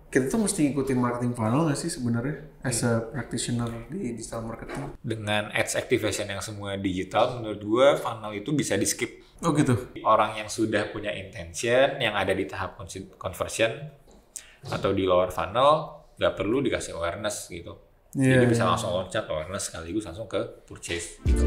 kita tuh mesti ngikutin marketing funnel nggak sih sebenarnya as a practitioner di digital marketing? Dengan ads activation yang semua digital, menurut gue funnel itu bisa di skip. Oh gitu. Orang yang sudah punya intention, yang ada di tahap conversion atau di lower funnel, nggak perlu dikasih awareness gitu. Jadi bisa langsung loncat awareness sekaligus langsung ke purchase gitu.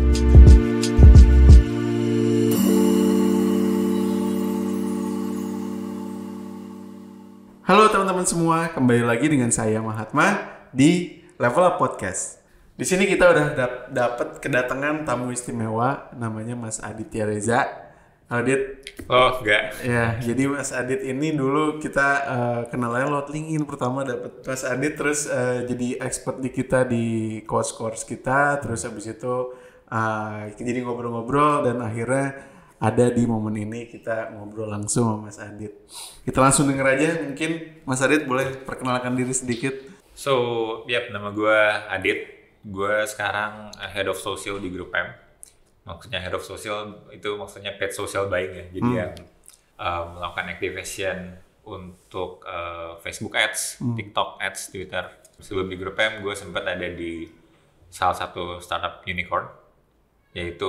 Halo teman-teman semua, kembali lagi dengan saya Mahatma di Level Up Podcast. Di sini kita udah dapat kedatangan tamu istimewa, namanya Mas Aditya Reza. Halo Adit. Oh enggak. Ya, jadi Mas Adit ini dulu kita kenalannya lewat LinkedIn. Pertama dapat Mas Adit, terus jadi expert di kita di course kita, terus habis itu jadi ngobrol-ngobrol dan akhirnya ada di momen ini kita ngobrol langsung sama Mas Adit. Kita langsung denger aja, mungkin Mas Adit boleh perkenalkan diri sedikit. So, nama gue Adit. Gue sekarang Head of Social di Grup M. Maksudnya Head of Social itu maksudnya paid social buying ya. Jadi yang melakukan activation untuk Facebook Ads, TikTok Ads, Twitter. Sebelum di Grup M, gue sempat ada di salah satu startup unicorn, yaitu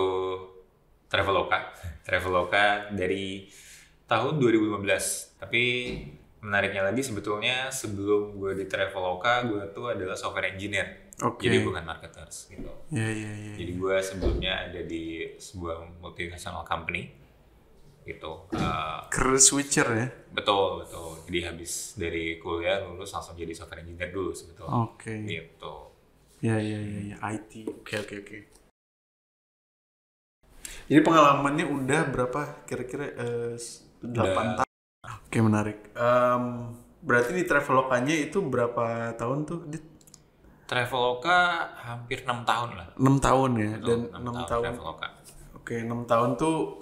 Traveloka dari tahun 2015. Tapi menariknya lagi sebetulnya sebelum gue di Traveloka, gue tuh adalah software engineer. Okay. Jadi bukan marketers gitu. Yeah. Jadi gue sebelumnya ada di sebuah multinational company gitu. Career switcher ya? Betul. Jadi habis dari kuliah lulus langsung jadi software engineer dulu sebetulnya. Oke. Gitu. Ya. IT. Oke. Jadi pengalamannya udah berapa kira-kira 8 tahun. Oke, menarik. Berarti di Travelokanya itu berapa tahun tuh? Traveloka hampir 6 tahun lah. 6 tahun ya. Betul, Dan 6 tahun. Traveloka. Oke, 6 tahun tuh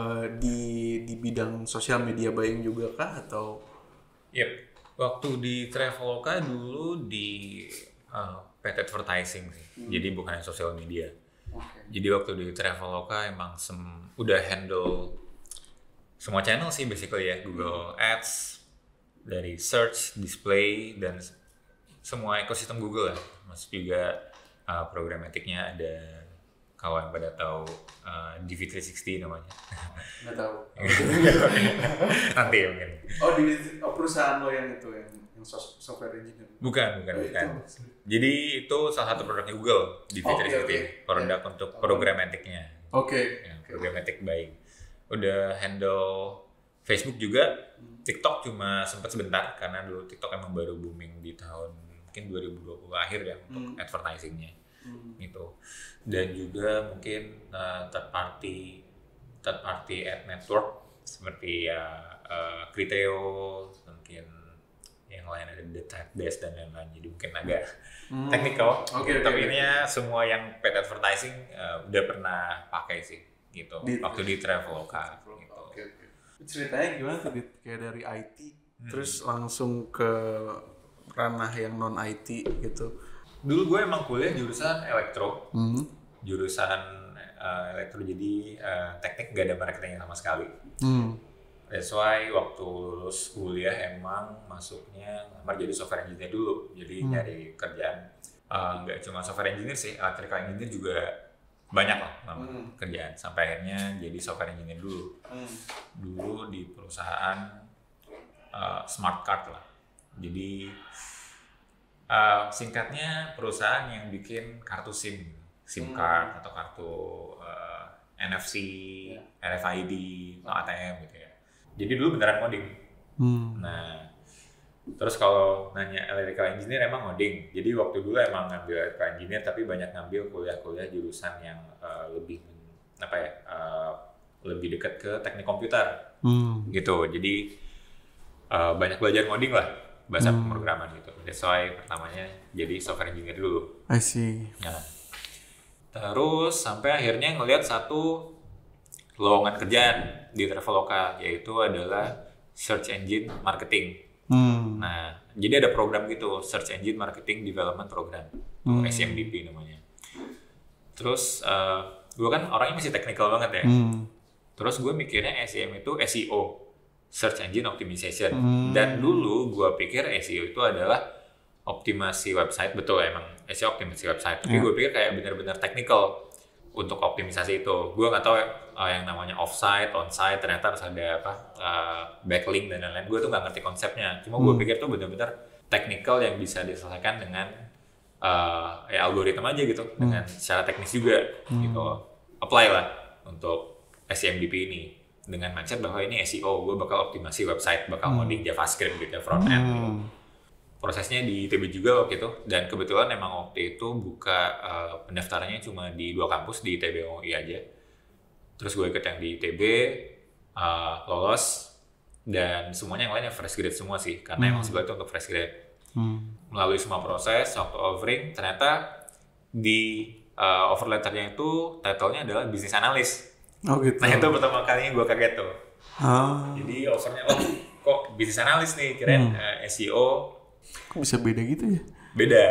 di bidang sosial media buying juga kah atau? Yep. Waktu di Traveloka dulu di paid advertising sih. Jadi bukan social media. Okay. Jadi waktu di Traveloka emang udah handle semua channel sih basically ya, Google Ads, dari search, display, dan semua ekosistem Google ya. Masuk juga programmatiknya ada, kalau yang pada tahu DV360 namanya. Nggak tahu. Nanti ya mungkin. Oh, perusahaan lo yang itu yang software engineer? Bukan. Jadi itu salah satu produknya Google, DV360, produk untuk programmatiknya. Oke. Ya, programmatic buying. Udah handle Facebook juga, TikTok cuma sempat sebentar karena dulu TikTok emang baru booming di tahun mungkin 2020 akhir ya untuk advertisingnya gitu. Dan juga mungkin third party ad network seperti ya Criteo, mungkin yang lain ada The Trade Desk dan lain-lain, jadi mungkin agak technical. Tapi ininya semua yang paid advertising udah pernah pakai sih gitu waktu di Traveloka gitu. Oke. Ceritanya gimana tuh kayak dari IT terus langsung ke ranah yang non IT gitu? Dulu gue emang kuliah jurusan elektro. Jurusan elektro, jadi teknik gak ada marketingnya sama sekali. That's why waktu lulus kuliah emang masuknya ngelamar jadi software engineer dulu. Jadi nyari kerjaan nggak cuma software engineer sih, electrical engineer juga banyak lah kerjaan. Sampai akhirnya jadi software engineer dulu. Dulu di perusahaan smart card lah. Jadi singkatnya perusahaan yang bikin kartu SIM card atau kartu NFC, RFID, atau ATM gitu ya. Jadi dulu beneran ngoding. Nah, terus kalau nanya electrical engineer emang ngoding. Jadi waktu dulu emang ngambil electrical engineer, tapi banyak ngambil kuliah-kuliah jurusan yang lebih lebih dekat ke teknik komputer. Gitu. Jadi banyak belajar ngoding lah, bahasa pemrograman gitu. That's why pertamanya jadi software engineer dulu. I see. Nah, terus sampai akhirnya ngelihat satu lowongan kerjaan di Traveloka, yaitu adalah Search Engine Marketing. Nah, jadi ada program gitu, Search Engine Marketing Development Program, SEMDP namanya. Terus gue kan orangnya masih technical banget ya. Terus gue mikirnya SEM itu SEO, search engine optimization. Dan dulu gue pikir SEO itu adalah optimasi website, betul emang SEO optimasi website. Tapi gue pikir kayak benar-benar technical untuk optimisasi itu. Gue nggak tahu yang namanya offsite, onsite, ternyata harus ada backlink dan lain-lain. Gue tuh nggak ngerti konsepnya. Cuma gue pikir tuh benar-benar technical yang bisa diselesaikan dengan algoritma aja gitu, dengan secara teknis juga gitu. Apply lah untuk SEMDP ini dengan mindset bahwa ini SEO, gue bakal optimasi website, bakal ngoding JavaScript gitu, front end gitu. Prosesnya di ITB juga waktu itu, dan kebetulan emang waktu itu buka pendaftarannya cuma di 2 kampus, di ITB UI aja. Terus gue ikut yang di ITB, lolos, dan semuanya yang lainnya fresh grade semua sih, karena emang sebelah itu untuk fresh grade. Melalui semua proses, waktu offering, ternyata di offer letternya itu title-nya adalah business analyst. Oh gitu. Nah itu pertama kalinya gue kaget tuh. Jadi offernya, kok business analyst nih, kirain SEO. Kok bisa beda gitu ya? Beda.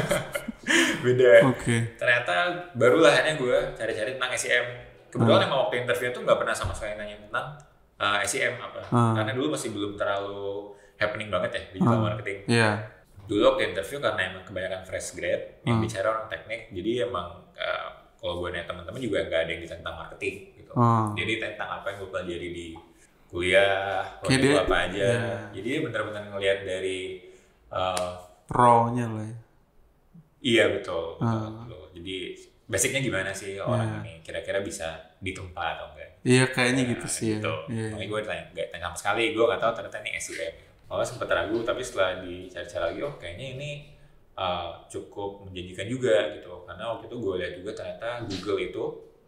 Beda. Oke. Ternyata barulah akhirnya gue cari-cari tentang SEM. Kebetulan emang waktu interview tuh nggak pernah sama sekali nanya tentang SEM apa. Karena dulu masih belum terlalu happening banget ya digital marketing. Iya. Dulu waktu interview karena emang kebanyakan fresh grade yang bicara orang teknik, jadi emang kalau gue nanya teman-teman juga nggak ada yang ditanya tentang marketing gitu. Jadi tentang apa yang gue pelajari di kuliah, waktu itu apa aja. Jadi dia benar-benar ngelihat dari raw-nya lah ya. Iya betul. Jadi basicnya gimana sih orang ini, kira-kira bisa ditempa atau enggak? Iya kayaknya gitu sih gitu. ya. Makanya gue nggak tanya sama sekali, gue nggak tahu ternyata ini SEM. Awalnya sempat ragu, tapi setelah dicari-cari lagi, kayaknya ini cukup menjanjikan juga gitu. Karena waktu itu gue lihat juga ternyata Google itu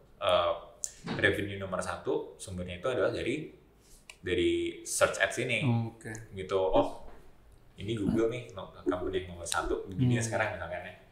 revenue nomor 1 sumbernya itu adalah dari search ads ini. Gitu. Oh, ini Google nih company nomor 1 di dunia sekarang misalkan ya.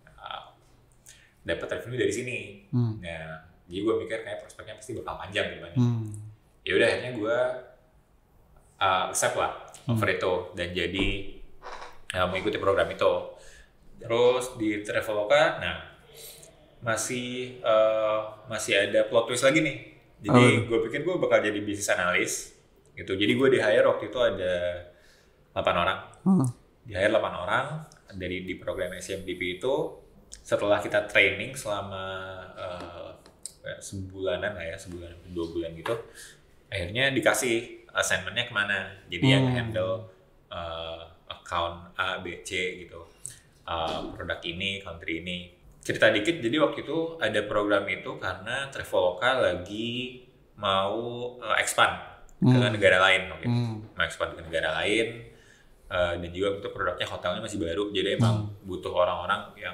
Dapat revenue dari sini. Nah, jadi gue mikir kayak prospeknya pasti bakal panjang gitu kan. Ya udah akhirnya gue accept lah offer itu dan jadi mengikuti program itu. Terus di Traveloka, nah masih ada plot twist lagi nih. Jadi gue pikir gue bakal jadi business analyst gitu. Jadi gue di hire waktu itu ada 8 orang. Di hire 8 orang di program SEMDP itu. Setelah kita training selama sebulanan lah ya, 2 bulan gitu, akhirnya dikasih assignmentnya kemana. Jadi yang handle account A, B, C gitu, produk ini, country ini. Cerita dikit, jadi waktu itu ada program itu karena Traveloka lagi mau expand ke negara lain, mau expand ke negara lain, dan juga itu produknya hotelnya masih baru, jadi emang butuh orang-orang yang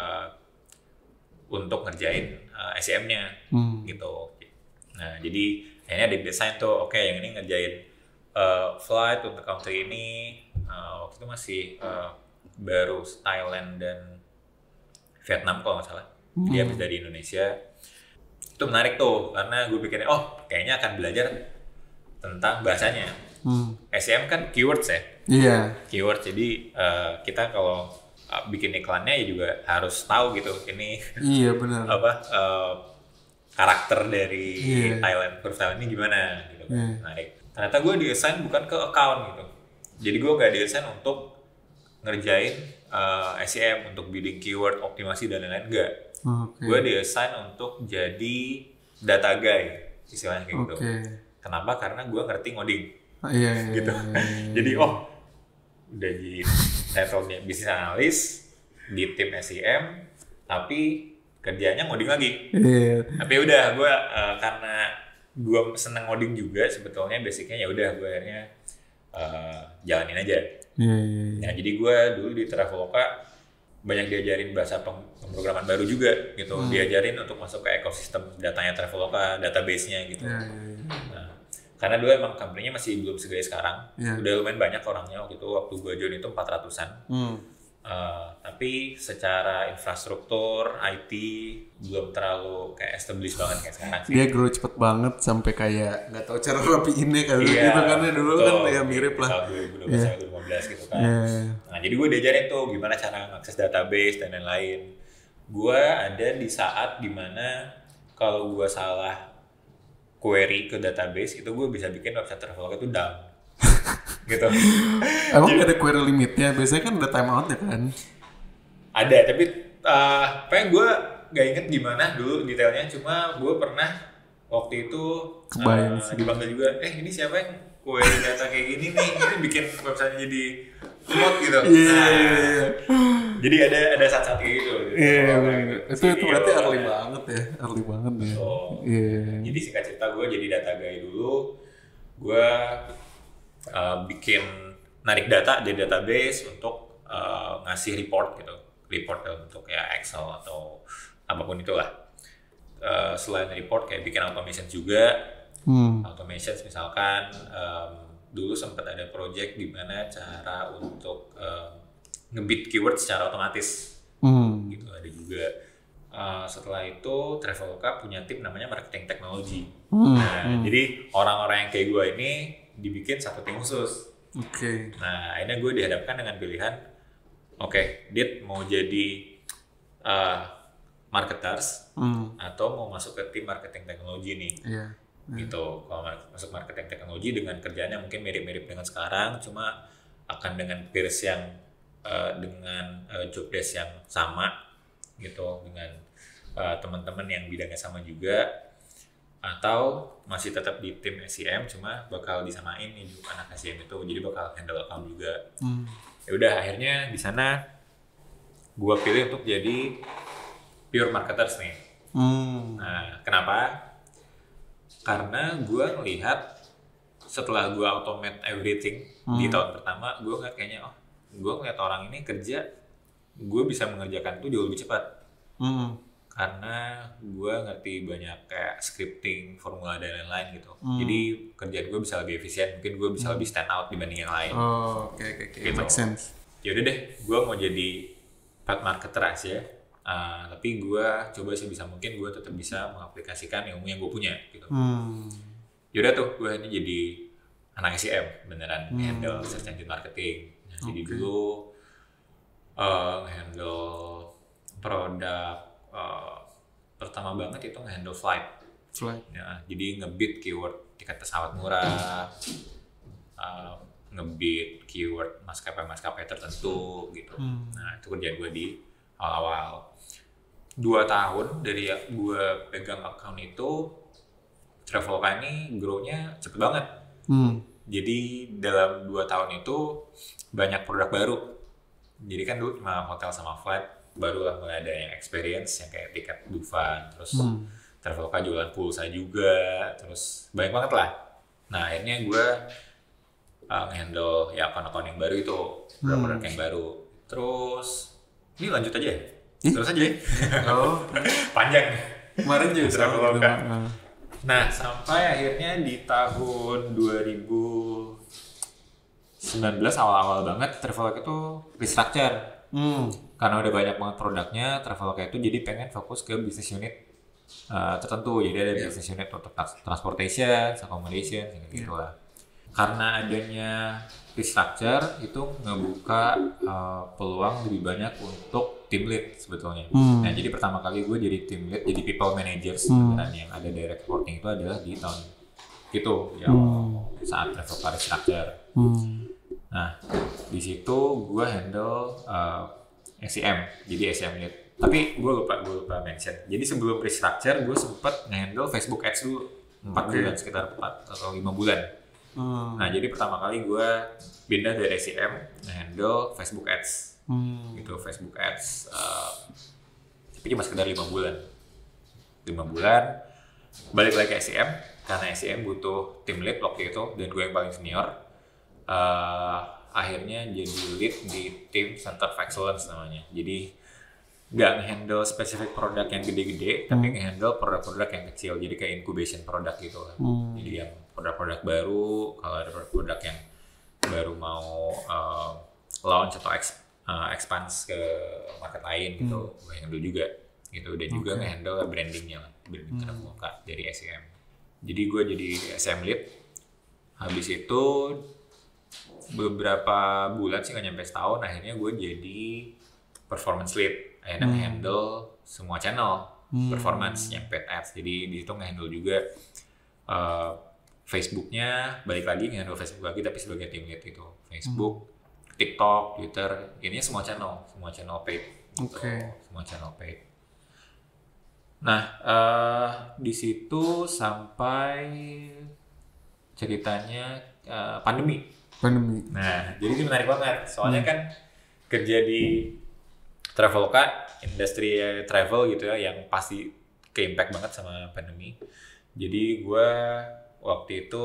untuk ngerjain SEM-nya gitu. Nah jadi akhirnya didesain tuh, oke, yang ini ngerjain flight untuk country ini, waktu itu masih baru Thailand dan Vietnam kalau nggak salah. Jadi habis dari Indonesia. Itu menarik tuh karena gue pikirnya kayaknya akan belajar tentang bahasanya. SEM kan keywords ya. Iya. Keywords, jadi kita kalau bikin iklannya ya juga harus tahu gitu ini benar. Karakter dari Thailand ini gimana gitu. Menarik. Ternyata gue di-assign bukan ke account gitu. Jadi gue gak di-assign untuk ngerjain SEM, untuk bidding keyword, optimasi dan lain-lain, enggak. Gue di-assign untuk jadi data guy, istilahnya kayak gitu. Kenapa? Karena gue ngerti ngoding. Gitu. Jadi udah di title-nya business analyst di tim SEM, tapi kerjanya ngoding lagi. Tapi udah gue karena gue seneng ngoding juga sebetulnya, basicnya ya udah gue akhirnya jalanin aja. Nah jadi gue dulu di Traveloka banyak diajarin bahasa pemrograman baru juga gitu, diajarin untuk masuk ke ekosistem datanya Traveloka, database-nya gitu. Nah, karena dulu emang company-nya masih belum segede sekarang, udah lumayan banyak orangnya waktu gue join itu 400-an. Tapi secara infrastruktur, IT belum terlalu kayak established banget kayak sekarang sih. Dia grow cepet banget sampai kayak nggak tahu cara rapiinnya kali gitu kan ya, dulu betul, kan ya mirip lah. Tahun 2012 gitu kan. Nah jadi gue diajarin tuh gimana cara mengakses database dan lain-lain. Gue ada di saat dimana kalau gue salah query ke database itu gue bisa bikin website Traveloka itu down gitu. Emang gak ada query limitnya? Biasanya kan ada timeoutnya kan? Ada, tapi pengen gue gak inget gimana dulu detailnya, cuma gue pernah waktu itu Kebayang sih. dipanggil juga, ini siapa yang query data kayak gini nih, ini bikin website jadi remote gitu. Iya. Jadi ada saat-saat kayak gitu. Iya, itu berarti early banget ya, early banget ya. Iya. Jadi singkat cerita gue jadi data guy dulu, gue bikin narik data dari database untuk ngasih report gitu, report untuk ya Excel atau apapun itulah. Selain report kayak bikin automation juga, automation misalkan dulu sempat ada project di mana cara untuk ngebit keyword secara otomatis, gitu ada juga. Setelah itu Traveloka punya tim namanya marketing technology. Jadi orang-orang yang kayak gue ini dibikin satu tim khusus. Nah akhirnya gue dihadapkan dengan pilihan, Dit mau jadi marketers atau mau masuk ke tim marketing teknologi nih. Gitu. Kalau masuk marketing teknologi dengan kerjaannya mungkin mirip-mirip dengan sekarang, cuma akan dengan peers yang dengan job desk yang sama gitu, dengan teman-teman yang bidangnya sama juga, atau masih tetap di tim SEM cuma bakal disamain nih anak SEM itu, jadi bakal handle account juga. Ya udah akhirnya di sana gua pilih untuk jadi pure marketers nih. Nah, kenapa? Karena gue ngelihat setelah gue automate everything di tahun pertama, gue ngeliat kayaknya gue ngeliat orang ini kerja, gue bisa mengerjakan itu jauh lebih cepat. Karena gue ngerti banyak kayak scripting, formula dan lain-lain gitu. Jadi kerjaan gue bisa lebih efisien, mungkin gue bisa lebih stand out dibanding yang lain. Oke. Gitu. Make sense. Yaudah deh, gue mau jadi paid marketer aja. Tapi gue coba sebisa mungkin gue tetap bisa mengaplikasikan ilmu yang gue punya gitu. Yaudah tuh gue ini jadi anak SEM beneran, handle search engine marketing. Nah, jadi dulu handle produk pertama banget itu handle flight. Ya, jadi ngebit keyword tiket pesawat murah, ngebit keyword maskapai tertentu gitu. Nah itu kerjaan gue di awal-awal. 2 tahun dari gue pegang account itu, Traveloka ini grow-nya cepet banget. Jadi dalam 2 tahun itu banyak produk baru. Jadi kan dulu cuma hotel sama flight, barulah mulai ada yang experience yang kayak tiket Dufan, terus Traveloka jualan pulsa juga, terus banyak banget lah. Nah akhirnya gue nge-handle ya akun-akun yang baru itu, produk yang baru. Terus ini lanjut aja ya? Terus aja ya? Panjang. Kemarin juga Traveloka. Nah, sampai akhirnya di tahun 2019 awal-awal banget Traveloka itu restructure. Karena udah banyak banget produknya, Traveloka itu jadi pengen fokus ke business unit tertentu. Jadi ada business unit untuk transportation, accommodation, gitu lah. Karena adanya restructure itu ngebuka peluang lebih banyak untuk team lead sebetulnya. Nah jadi pertama kali gue jadi team lead, jadi people manager sebenarnya yang ada direct reporting itu adalah di tahun itu yang saat Traveloka restructure. Nah di situ gue handle SEM, jadi SEM lead. Tapi gue lupa mention. Jadi sebelum restructure gue sempat nge-handle Facebook Ads dulu 4 bulan, sekitar 4 atau 5 bulan. Nah jadi pertama kali gue pindah dari SEM nge-handle Facebook Ads. Gitu, Facebook Ads tapi cuma sekitar 5 bulan balik lagi ke SEM karena SEM butuh tim lead waktu itu dan gue yang paling senior. Akhirnya jadi lead di tim Center of Excellence namanya. Jadi nggak nge-handle spesifik produk yang gede-gede tapi nge-handle produk-produk yang kecil, jadi kayak incubation produk gitu lah. Jadi yang produk-produk baru, kalau ada produk yang baru mau launch atau expand ke market lain gitu, gue handle juga gitu. Dan juga nge-handle brandingnya lah, branding Traveloka dari SEM. Jadi gue jadi SEM lead. Habis itu beberapa bulan sih, nggak nyampe setahun, akhirnya gue jadi performance lead. Akhirnya nge-handle semua channel performance yang paid ads. Jadi di situ nge-handle juga Facebooknya balik lagi nge-handle Facebook lagi tapi sebagai team lead gitu. Facebook, TikTok, Twitter, ini semua channel paid. Gitu. Semua channel paid. Nah, di situ sampai ceritanya pandemi. Nah, jadi itu menarik banget. Soalnya kan kerja di Traveloka, industri travel gitu ya, yang pasti ke-impact banget sama pandemi. Jadi gue waktu itu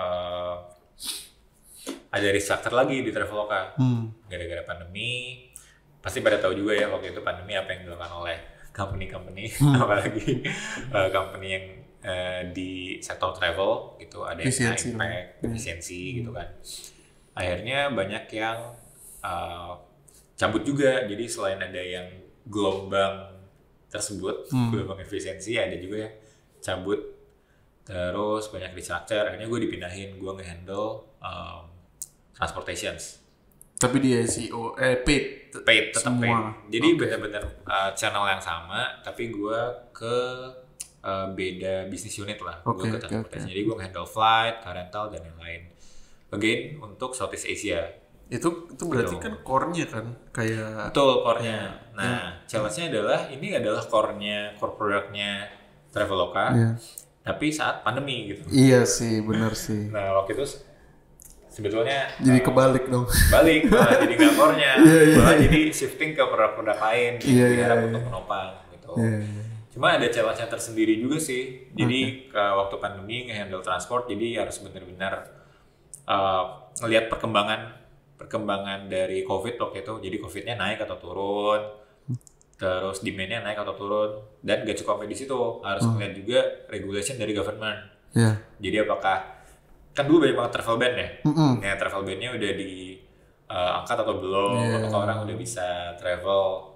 ada restructure lagi di Traveloka. Gara-gara pandemi, pasti pada tahu juga ya waktu itu pandemi apa yang dilakukan oleh company-company, apalagi company yang di sektor travel gitu, ada yang impact, efisiensi gitu kan. Akhirnya banyak yang cabut juga. Jadi selain ada yang gelombang tersebut, gelombang efisiensi, ada juga yang cabut. Terus banyak restructure, akhirnya gue dipindahin, gue nge-handle transportations. Tapi dia SEO, paid tetap paid. Jadi benar-benar channel yang sama, tapi gue ke beda business unit lah. Gue ke transportation. Jadi gue nge-handle flight, car rental, dan yang lain. Again, untuk Southeast Asia. Itu berarti kan core-nya kan? Kayak... Betul, core-nya. Nah, challenge-nya adalah, ini adalah core produknya Traveloka. Tapi saat pandemi gitu. Iya sih, benar sih. Nah, waktu itu sebetulnya jadi kebalik dong. Balik, malah jadi nggak core-nya. Malah jadi shifting ke produk-produk lain diharap untuk menopang gitu. Cuma ada challenge-nya tersendiri juga sih. Jadi waktu pandemi nge-handle transport, jadi harus benar-benar ngelihat perkembangan dari COVID waktu itu. Jadi COVID-nya naik atau turun. Terus demand-nya naik atau turun, dan gak cukup sampai di situ, harus melihat juga regulation dari government. Jadi apakah, kan dulu banyak banget travel ban ya, ya travel ban-nya udah diangkat atau belum, apakah orang udah bisa travel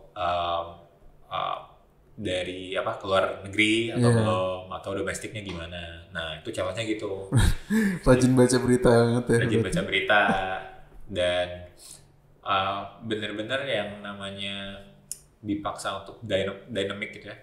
dari keluar negeri atau belum, atau domestiknya gimana. Nah itu challenge-nya gitu. Rajin baca berita banget ya. Rajin baca berita, dan bener-bener yang namanya dipaksa untuk dynamic gitu ya,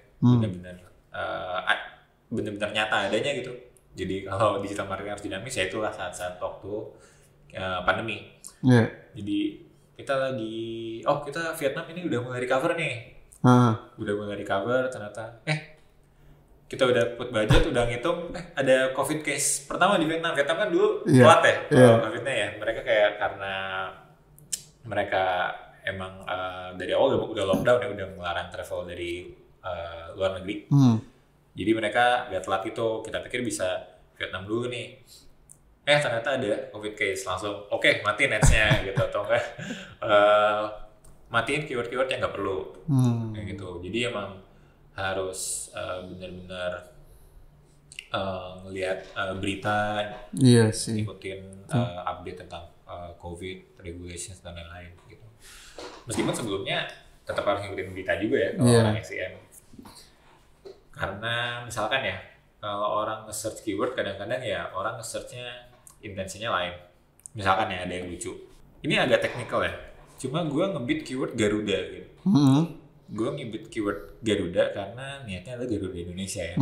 benar-benar nyata adanya gitu. Jadi kalau digital marketing harus dinamis, ya itulah saat-saat waktu pandemi. Jadi kita Vietnam ini udah mulai recover nih, udah mulai recover, ternyata kita udah put budget, udah ngitung, ada COVID case pertama di Vietnam. Vietnam kan dulu telat ya COVID-nya ya, mereka kayak karena mereka emang dari awal udah lockdown ya, udah melarang travel dari luar negeri. Jadi mereka gak telat itu. Kita pikir bisa Vietnam dulu nih. Ternyata ada COVID case, langsung matiin ads-nya gitu, atau enggak matiin keyword-keyword yang gak perlu. Kayak gitu. Jadi emang harus benar-benar ngelihat berita, ikutin update tentang COVID, regulations, dan lain-lain gitu. Meskipun sebelumnya tetap harus ngikutin berita juga ya kalau orang SEM. Karena misalkan ya, kalau orang nge-search keyword, kadang-kadang ya orang nge-searchnya intensinya lain. Misalkan ya ada yang lucu. Ini agak teknikal ya. Cuma gue ngebit keyword Garuda gitu. Gue ngebit keyword Garuda karena niatnya adalah Garuda Indonesia ya.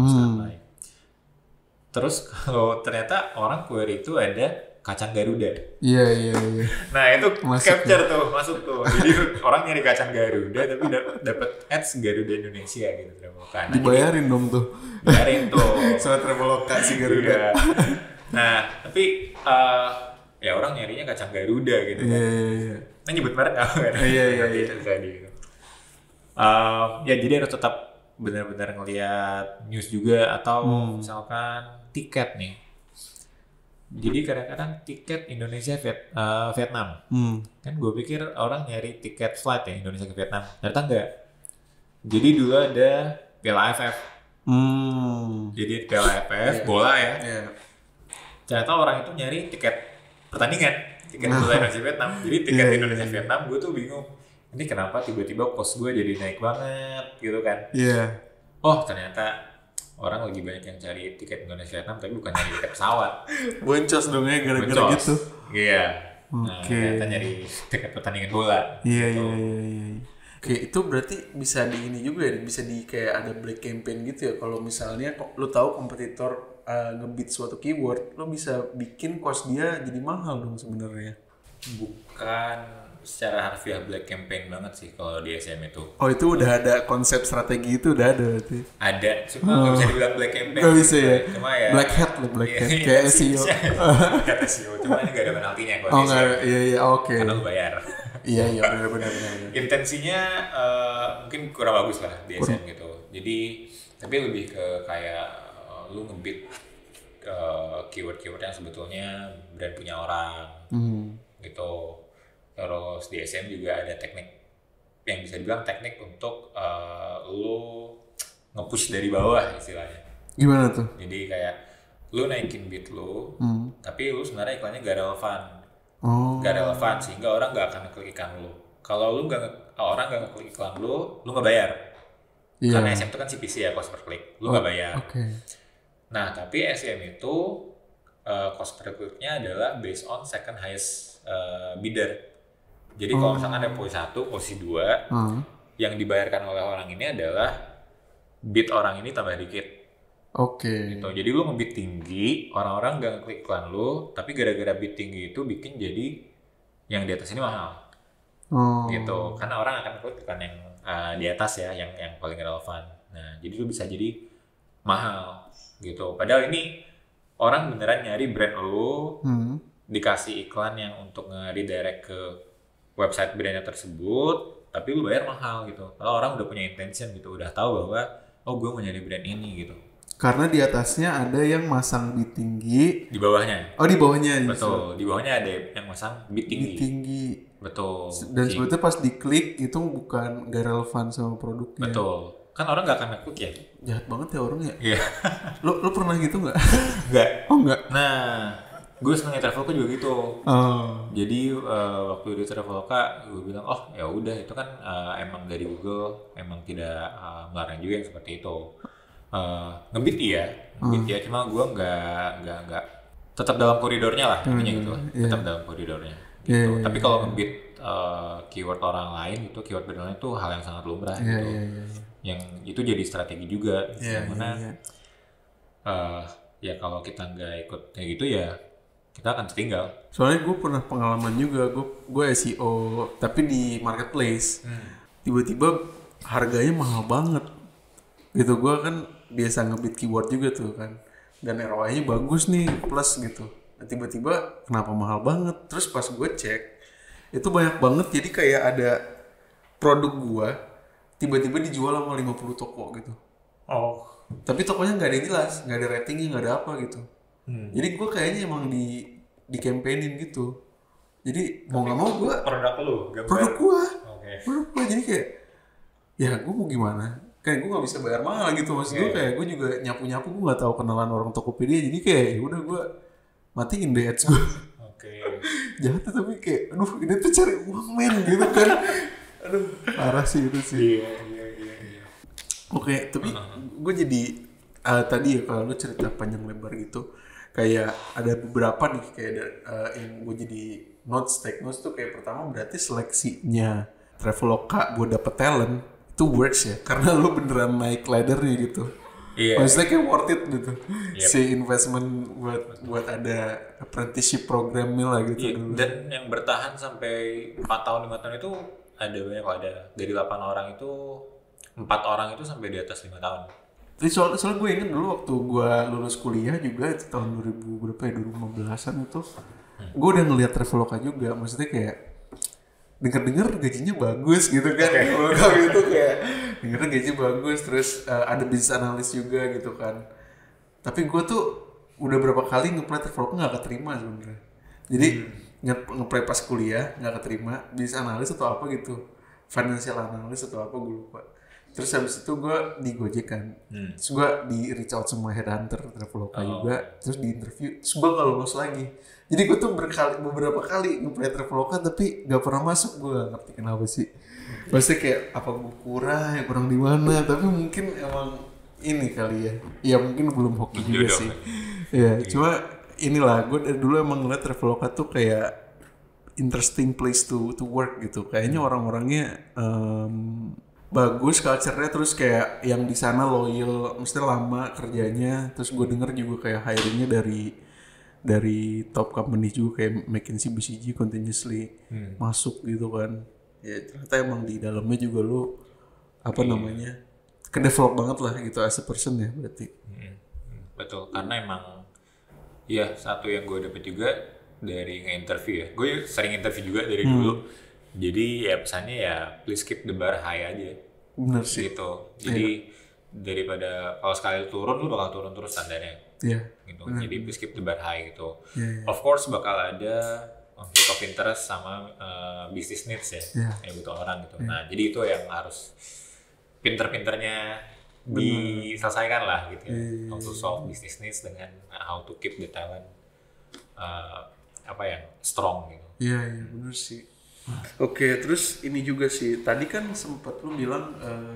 Terus kalau ternyata orang query itu ada kacang Garuda. Iya. Nah itu capture masuk tuh. Jadi orang nyari kacang Garuda tapi dapat ads Garuda Indonesia gitu. Nah, dibayarin dong tuh. Bayarin tuh. Soal Traveloka si Garuda. Nah tapi ya orang nyarinya kacang Garuda gitu. Iya. Nah nyebut merek nggak kan? Iya. Gitu. Ya jadi harus tetap benar-benar ngelihat news juga, atau misalkan tiket nih. Jadi kadang-kadang tiket Indonesia Vietnam, kan gue pikir orang nyari tiket flight ya Indonesia ke Vietnam, ternyata enggak. Jadi dulu ada Piala AFF, jadi Piala AFF bola ya. Ternyata orang itu nyari tiket pertandingan, tiket bola Indonesia Vietnam. Jadi tiket Indonesia Vietnam, gue tuh bingung, ini kenapa tiba-tiba cost gue jadi naik banget gitu kan? Oh ternyata orang lagi banyak yang cari tiket Indonesia Vietnam tapi bukan nyari tiket pesawat. Boncos dong ya gara-gara gitu. Iya. Nah, ternyata nyari tiket pertandingan bola. Iya. Oke, itu berarti bisa di ini juga ya, bisa di kayak ada black campaign gitu ya. Kalau misalnya lu tahu kompetitor ngebit suatu keyword, lo bisa bikin cost dia jadi mahal dong sebenarnya. Bukan secara harfiah black campaign banget sih kalau di SM itu. Oh itu udah ada konsep strategi itu udah ada berarti. Ada, cuma nggak bisa dibilang black campaign. Nggak bisa ya. Cuma ya. Black hat loh, black hat kayak SEO. Kayak SEO, cuma ini nggak ada penaltinya kalau Oh di nggak, SM. iya oke. Karena lu bayar. Iya benar. Intensinya mungkin kurang bagus lah di SM gitu. Jadi tapi lebih ke kayak lu ngebit keyword-keyword yang sebetulnya brand punya orang gitu. Terus di SM juga ada teknik yang bisa dibilang teknik untuk lu nge-push dari bawah istilahnya. Gimana tuh? Jadi kayak lu naikin bid lu, tapi lu sebenarnya iklannya gak relevan. Gak relevan sehingga orang gak akan ngeklik iklan lu. Kalau orang gak ngeklik iklan lu gak bayar. Karena SM itu kan CPC ya, cost per click. Lu gak bayar. Nah, tapi SM itu cost per click-nya adalah based on second highest bidder. Jadi kalau misalkan ada posisi 1, posisi 2, yang dibayarkan oleh orang ini adalah bid orang ini tambah dikit. Gitu. Jadi lu ngebid tinggi, orang-orang gak ngeklik iklan lu, tapi gara-gara bid tinggi itu bikin jadi yang di atas ini mahal. Gitu. Karena orang akan klik iklan yang di atas ya, yang paling relevan. Nah, jadi lu bisa jadi mahal gitu. Padahal ini orang beneran nyari brand lu, dikasih iklan yang untuk nge-redirect ke website brandnya tersebut, tapi lu bayar mahal gitu. Kalau orang udah punya intention gitu, udah tahu bahwa oh gue mau nyari brand ini gitu. Karena di atasnya ada yang masang bid tinggi, Di bawahnya. oh di bawahnya. Betul, di bawahnya ada yang masang bid tinggi. Betul. Dan sebetulnya pas diklik itu bukan gak relevan sama produknya. Betul. Kan orang gak akan ngeklik ya. Jahat banget ya orangnya. Iya. Lo pernah gitu nggak? Enggak. Oh enggak. Nah, gue seneng Traveloka juga gitu. Jadi waktu di Traveloka gue bilang oh ya udah itu kan emang dari Google emang tidak melarang juga yang seperti itu. Ngebit ya, cuma gue nggak tetap dalam koridornya lah intinya gitu lah. Tetap dalam koridornya. Gitu. Tapi kalau ngebit keyword orang lain itu keyword brand lain itu hal yang sangat lumrah gitu. Yang itu jadi strategi juga. Yang mana ya kalau kita nggak ikut kayak gitu ya kita akan tertinggal. Soalnya gue pernah pengalaman juga, gue SEO tapi di marketplace. Tiba-tiba harganya mahal banget. Gitu, gue kan biasa ngebit keyword juga tuh kan. Dan ROI-nya bagus nih, plus gitu. Nah, tiba-tiba kenapa mahal banget? Terus pas gue cek, itu banyak banget, jadi kayak ada produk gue tiba-tiba dijual sama 50 toko gitu. Tapi tokonya nggak ada yang jelas, nggak ada ratingnya, nggak ada apa gitu. Jadi gue kayaknya emang di campaignin gitu. Jadi mau nggak mau gue produk gue jadi kayak ya gue mau gimana? Kayak gue nggak bisa bayar mahal gitu, maksud gue kayak gue juga nyapu gue nggak tahu kenalan orang Tokopedia, jadi kayak ya udah gue matiin deh ads gue. Jahatnya tapi kayak aduh ini tuh cari uang men gitu kan. Aduh parah sih itu sih. Oke, tapi gue jadi tadi ya kalau lu cerita panjang lebar gitu, kayak ada beberapa nih kayak yang gue jadi take notes tuh kayak pertama berarti seleksinya Traveloka buat dapet talent itu works ya, karena lu beneran naik laddernya gitu. Maksudnya kayak worth it gitu. Si investment buat ada apprenticeship programnya lah gitu. Dulu. Dan yang bertahan sampai 4 tahun 5 tahun itu ada banyak, ada dari 8 orang itu 4 orang itu sampai di atas 5 tahun. Jadi soalnya gue inget dulu waktu gue lulus kuliah juga itu tahun 2015-an itu gue udah ngeliat Traveloka juga, maksudnya kayak denger gajinya bagus gitu kan. Traveloka gitu kayak dengernya gaji bagus, terus ada business analyst juga gitu kan. Tapi gue tuh udah berapa kali nge-play Traveloka gak keterima sebenarnya. Jadi nge-play pas kuliah gak keterima, business analyst atau apa gitu, financial analyst atau apa gue lupa. Terus habis itu gue di Gojek kan, terus gue di reach out sama headhunter Traveloka juga, terus di interview, terus gue gak lolos lagi. Jadi gue tuh beberapa kali nge-play Traveloka tapi gak pernah masuk, gue gak ngerti kenapa sih. Pasti kayak apa gue kurang di mana, tapi mungkin emang ini kali ya. Ya mungkin belum hoki juga sih. Ya, cuma inilah gue dari dulu emang ngeliat Traveloka tuh kayak interesting place to work gitu. Kayaknya orang-orangnya bagus culture-nya, terus kayak yang di sana loyal, mesti lama kerjanya. Terus gue denger juga kayak hiringnya dari top company juga kayak McKinsey, BCG continuously masuk gitu kan. Ya ternyata emang di dalamnya juga lu apa namanya ke develop banget lah gitu as a person ya berarti. Betul, karena emang ya satu yang gue dapet juga dari nge-interview ya. Gue sering interview juga dari dulu. Jadi ya pesannya ya please keep the bar high aja. Bener sih. Gitu. Jadi daripada kalau sekali turun lu bakal turun terus standarnya. Iya. Gitu. Jadi please keep the bar high gitu. Iya. Of course bakal ada konflik of interest sama business needs ya. Yang butuh orang gitu. Nah, jadi itu yang harus pinter-pinternya diselesaikan lah gitu ya. How to solve business needs dengan how to keep the talent strong gitu. Iya, bener sih. Oke, terus ini juga sih. Tadi kan sempat lu bilang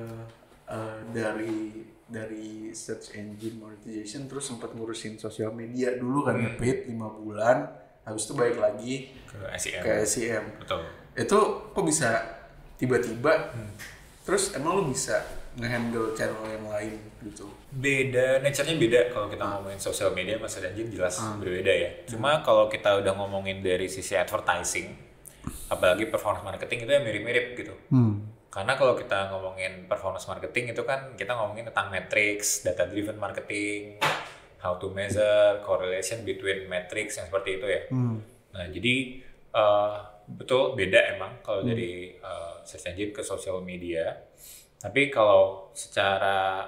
dari search engine monetization terus sempat ngurusin sosial media dulu kan ya, paid 5 bulan. Habis itu balik lagi ke SEM. Betul. Itu kok bisa tiba-tiba terus emang lu bisa nge-handle channel yang lain gitu? Beda, nature-nya beda kalau kita ngomongin sosial media sama search engine jelas berbeda ya. Cuma kalau kita udah ngomongin dari sisi advertising, apalagi performance marketing itu ya mirip-mirip gitu. Karena kalau kita ngomongin performance marketing itu kan kita ngomongin tentang metrics, data driven marketing, how to measure correlation between metrics yang seperti itu ya. Nah jadi betul beda emang kalau dari search engine ke social media. Tapi kalau secara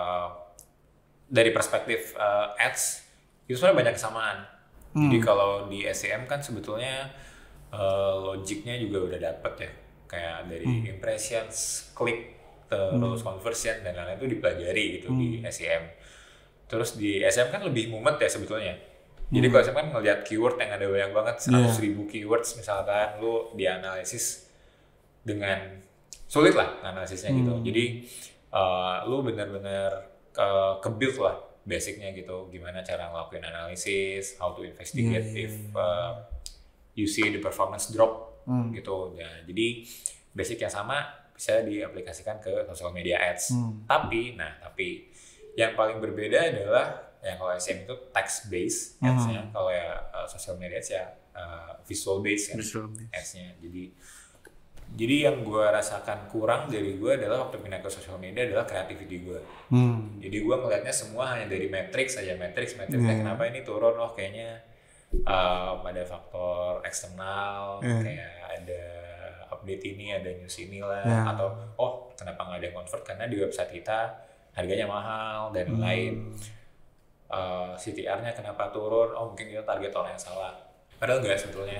dari perspektif ads itu sebenarnya banyak kesamaan. Jadi kalau di SEM kan sebetulnya logiknya juga udah dapet ya, kayak dari impressions, klik, terus conversion dan lain-lain itu dipelajari gitu di SEM. Terus di SEM kan lebih mumet ya sebetulnya. Jadi kalau SEM kan ngeliat keyword yang ada banyak banget, 100.000 keywords misalkan, lu dianalisis dengan sulit lah analisisnya gitu. Jadi lu benar-benar ke-build lah basicnya gitu, gimana cara ngelakuin analisis, how to investigate if you see the performance drop gitu. Ya, jadi basic yang sama bisa diaplikasikan ke social media ads. Tapi yang paling berbeda adalah yang kalau SEM itu text based ads-nya, kalau ya social media ads ya visual based kan ads-nya. Jadi yang gue rasakan kurang dari gue adalah waktu pindah ke social media adalah creativity gue. Jadi gue ngelihatnya semua hanya dari matrix aja, matrix. Kenapa ini turun? Oh kayaknya pada faktor eksternal, kayak ada update ini, ada news inilah, atau oh kenapa nggak ada yang convert karena di website kita harganya mahal dan lain. CTR-nya kenapa turun? Oh mungkin kita target orang yang salah. Padahal nggak sebetulnya.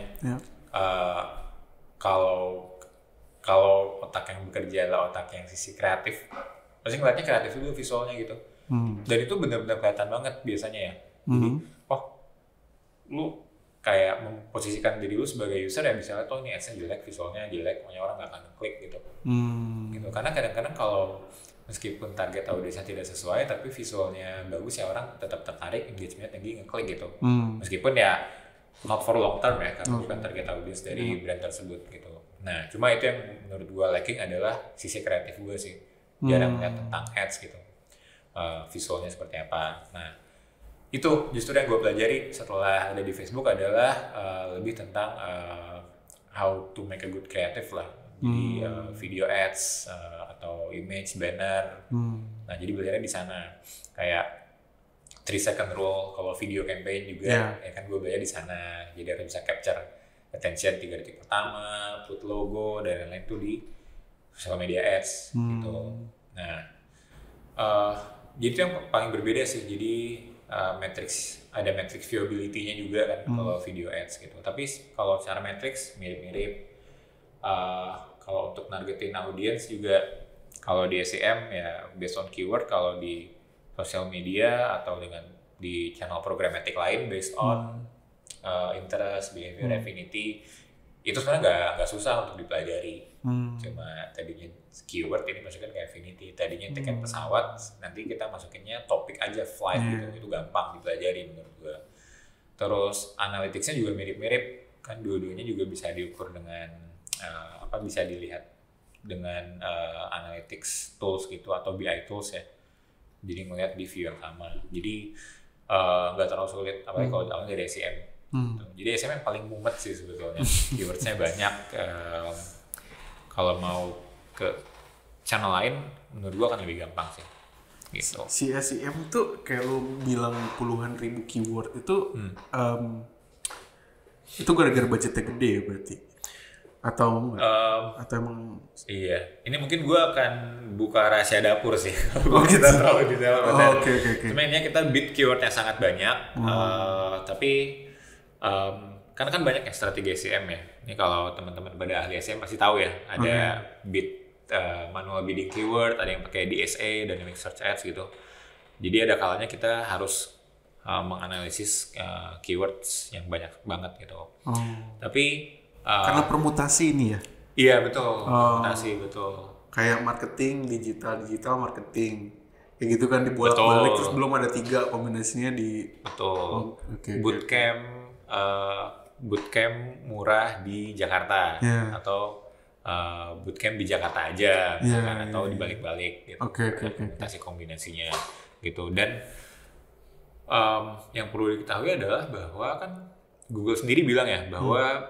Kalau otak yang bekerja adalah otak yang sisi kreatif, pasti ngeliatnya kreatif dulu visualnya gitu. Dan itu benar-benar kelihatan banget biasanya ya. Jadi, lu kayak memposisikan diri lu sebagai user ya, misalnya tuh ini ads-nya jelek, visualnya jelek, makanya orang nggak akan klik gitu. Gitu. Karena kadang-kadang kalau meskipun target audiensnya tidak sesuai, tapi visualnya bagus ya orang tetap tertarik, engagementnya tinggi, ngeklik gitu. Meskipun ya not for long term ya, karena bukan target audience dari brand tersebut gitu. Nah, cuma itu yang menurut gue lacking adalah sisi kreatif gue sih. Jarang ngeliat tentang ads gitu. Visualnya seperti apa. Nah, itu justru yang gue pelajari setelah ada di Facebook adalah lebih tentang how to make a good creative lah. Jadi video ads atau image, banner. Nah, jadi belajarnya di sana. Kayak 3 second rule kalau video campaign juga ya kan gue belajar di sana. Jadi harus bisa capture attention 3 detik pertama, put logo dan lain-lain tuh di social media ads gitu. Nah, jadi itu yang paling berbeda sih. Jadi ada matrix viewability-nya juga kan kalau video ads gitu. Tapi kalau secara matrix mirip-mirip. Kalau untuk nargetin audience juga kalau di SEM ya based on keyword, kalau di social media atau di channel programmatic lain based on interest, behavior, affinity, itu sebenarnya nggak susah untuk dipelajari. Cuma tadinya keyword ini masukin ke affinity, tadinya tiket pesawat, nanti kita masukinnya topik aja flight gitu, itu gampang dipelajari menurut gua. Terus analyticsnya juga mirip-mirip, kan dua-duanya juga bisa diukur dengan bisa dilihat dengan analytics tools gitu atau BI tools ya. Jadi ngeliat di view yang sama. Jadi nggak terlalu sulit, apalagi kalau awalnya dari SEM. Jadi SEM yang paling mumet sih sebetulnya. Keywordsnya banyak. Kalau mau ke channel lain, menurut gua akan lebih gampang sih. Gitu. Si SEM tuh kayak lu bilang puluhan ribu keyword itu gara-gara budgetnya gede ya berarti? Atau enggak? Atau emang? Iya, ini mungkin gue akan buka rahasia dapur sih. Kalau kita terlalu detail. Oke. Cuma intinya kita bid keywordnya sangat banyak, tapi karena kan banyak ya strategi SEM ya. Ini kalau teman-teman pada ahli SEM pasti tahu ya, ada bid manual bidding keyword, ada yang pakai DSA, Dynamic Search Ads gitu. Jadi ada kalanya kita harus menganalisis keywords yang banyak banget gitu. Tapi karena permutasi ini ya? Iya betul, permutasi betul. Kayak marketing, digital marketing. Kayak gitu kan dibolak-balik terus belum ada 3 kombinasinya di. Betul. Bootcamp murah di Jakarta atau bootcamp di Jakarta aja misalkan atau dibalik-balik gitu. Permutasi kombinasinya gitu. Dan yang perlu diketahui adalah bahwa kan Google sendiri bilang ya bahwa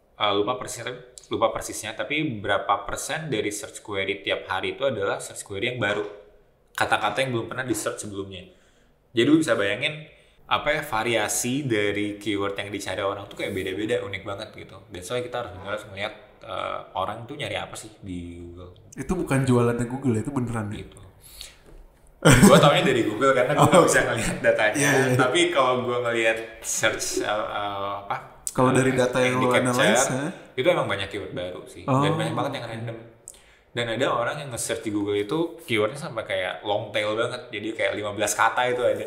lupa persisnya, tapi berapa persen dari search query tiap hari itu adalah search query yang baru, kata-kata yang belum pernah di search sebelumnya. Jadi lu bisa bayangin variasi dari keyword yang dicari orang tuh kayak beda-beda, unik banget gitu. Dan soalnya kita harus melihat orang tuh nyari apa sih di Google. Itu bukan jualannya Google, itu beneran gitu. Gue taunya dari Google karena gue nggak bisa ngelihat datanya. Tapi kalau gue ngelihat search kalau dari data yang lo analyze, itu emang banyak keyword baru sih, dan banyak banget yang random. Dan ada orang yang nge-search di Google itu keywordnya sampai kayak long tail banget, jadi kayak 15 kata itu ada.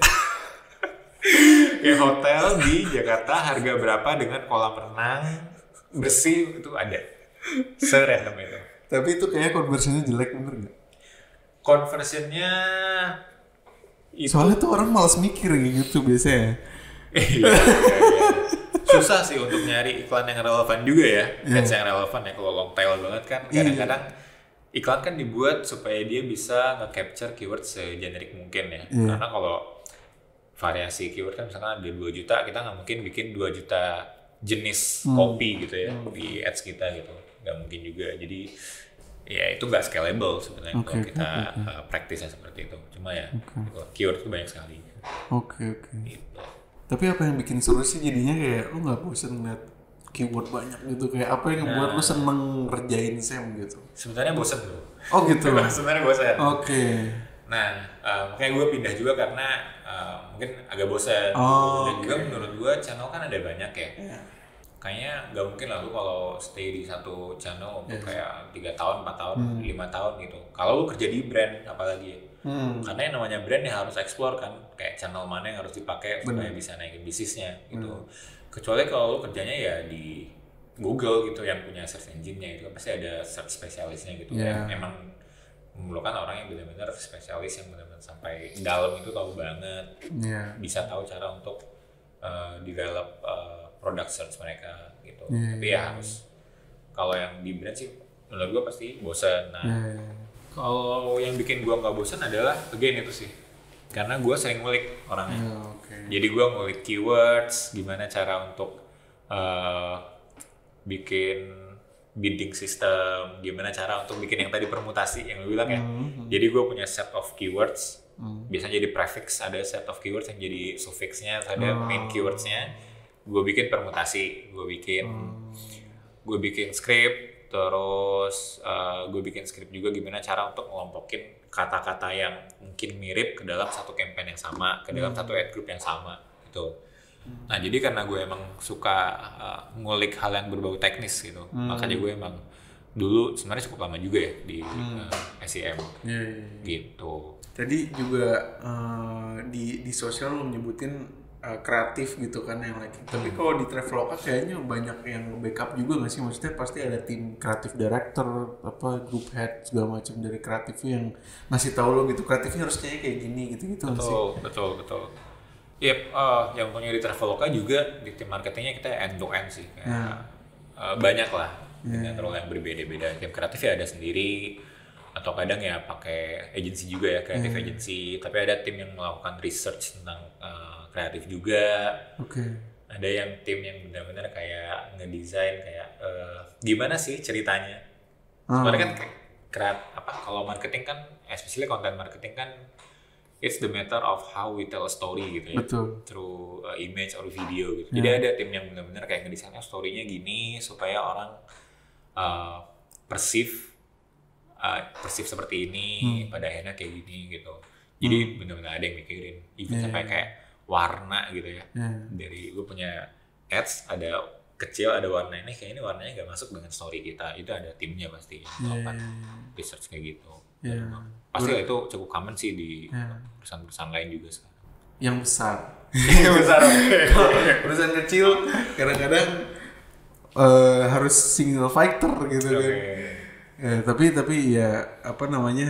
Kayak hotel di Jakarta harga berapa dengan kolam renang bersih itu ada. Serandom itu. Tapi itu kayaknya conversionnya jelek, bener nggak? Conversionnya itu... Soalnya tuh orang malas mikir gitu biasanya. Iya. Susah sih untuk nyari iklan yang relevan juga ya. Ads yang relevan ya, kalau long tail banget kan kadang-kadang iklan kan dibuat supaya dia bisa nge-capture keyword segenerik mungkin ya. Karena kalau variasi keyword kan misalkan ada 2 juta, kita nggak mungkin bikin 2 juta jenis kopi gitu ya di ads kita gitu. Nggak mungkin juga. Jadi ya itu nggak scalable sebenarnya kalau kita praktisnya seperti itu. Cuma ya keyword itu banyak sekali. Gitu. Tapi apa yang bikin seru sih jadinya kayak lu nggak bosan ngeliat keyword banyak gitu, kayak apa yang buat lu seneng ngerjain SEM gitu? Sebenarnya bosan tuh. Oh gitu. Sebenarnya bosan. Nah, makanya gue pindah juga karena mungkin agak bosan. Dan juga menurut gue channel kan ada banyak ya. Kayaknya nggak mungkin lah lu kalau stay di satu channel untuk kayak 3 tahun, 4 tahun, 5 tahun gitu. Kalau lu kerja di brand apalagi ya. Karena yang namanya brand ya harus explore kan, kayak channel mana yang harus dipakai supaya bisa naikin bisnisnya gitu. Kecuali kalau lu kerjanya ya di Google gitu yang punya search engine-nya itu pasti ada search spesialisnya gitu. Yang emang memerlukan orang yang benar-benar spesialis, yang benar-benar sampai dalam itu tahu banget, bisa tahu cara untuk develop product search mereka gitu. Tapi ya harus, kalau yang di brand sih menurut gue pasti bosan. Kalau yang bikin gue nggak bosan adalah again itu sih, karena gue sering ngulik orangnya. Jadi gue ngulik keywords, gimana cara untuk bikin bidding system, gimana cara untuk bikin yang tadi permutasi yang lu bilang ya. Jadi gue punya set of keywords, biasanya jadi prefix, ada set of keywords yang jadi suffixnya, ada main keywordsnya. Gue bikin permutasi, gue bikin script. Terus gue bikin script juga gimana cara untuk ngelompokin kata-kata yang mungkin mirip ke dalam satu campaign yang sama, ke dalam satu ad group yang sama gitu. Nah jadi karena gue emang suka ngulik hal yang berbau teknis gitu, makanya gue emang dulu sebenarnya cukup lama juga ya di SEM gitu. Tadi juga di sosial lo menyebutin kreatif gitu kan yang lagi. Tapi kalau di Traveloka kayaknya banyak yang backup juga nggak sih? Maksudnya pasti ada tim kreatif director, group head segala macam dari kreatif yang ngasih tahu lo gitu, kreatifnya harus kayak gini gitu-gitu. Betul. Yep, yang punya di Traveloka juga di tim marketingnya kita end to end sih. Banyak lah dengan role yang berbeda-beda. Tim kreatif ya ada sendiri, atau kadang ya pakai agency juga ya, kreatif agency. Tapi ada tim yang melakukan research tentang kreatif juga. Ada yang tim yang benar-benar kayak ngedesain kayak gimana sih ceritanya. Sebenarnya kan kalau marketing kan, especially content marketing kan, it's the matter of how we tell a story gitu ya. Betul. Through image or video gitu. Jadi ada tim yang benar-benar kayak ngedesainnya story-nya gini supaya orang perceive seperti ini, pada akhirnya kayak gini gitu. Jadi benar-benar ada yang mikirin, even sampai kayak warna gitu ya. Dari gue punya ads ada kecil, ada warna ini, kayak ini warnanya nggak masuk dengan story kita. Itu ada timnya pasti yang melakukan research kayak gitu. Pasti lah itu cukup common sih di perusahaan-perusahaan lain juga sekarang. Yang besar. Yang besar. Perusahaan kecil kadang-kadang harus single fighter gitu kan. Tapi ya apa namanya,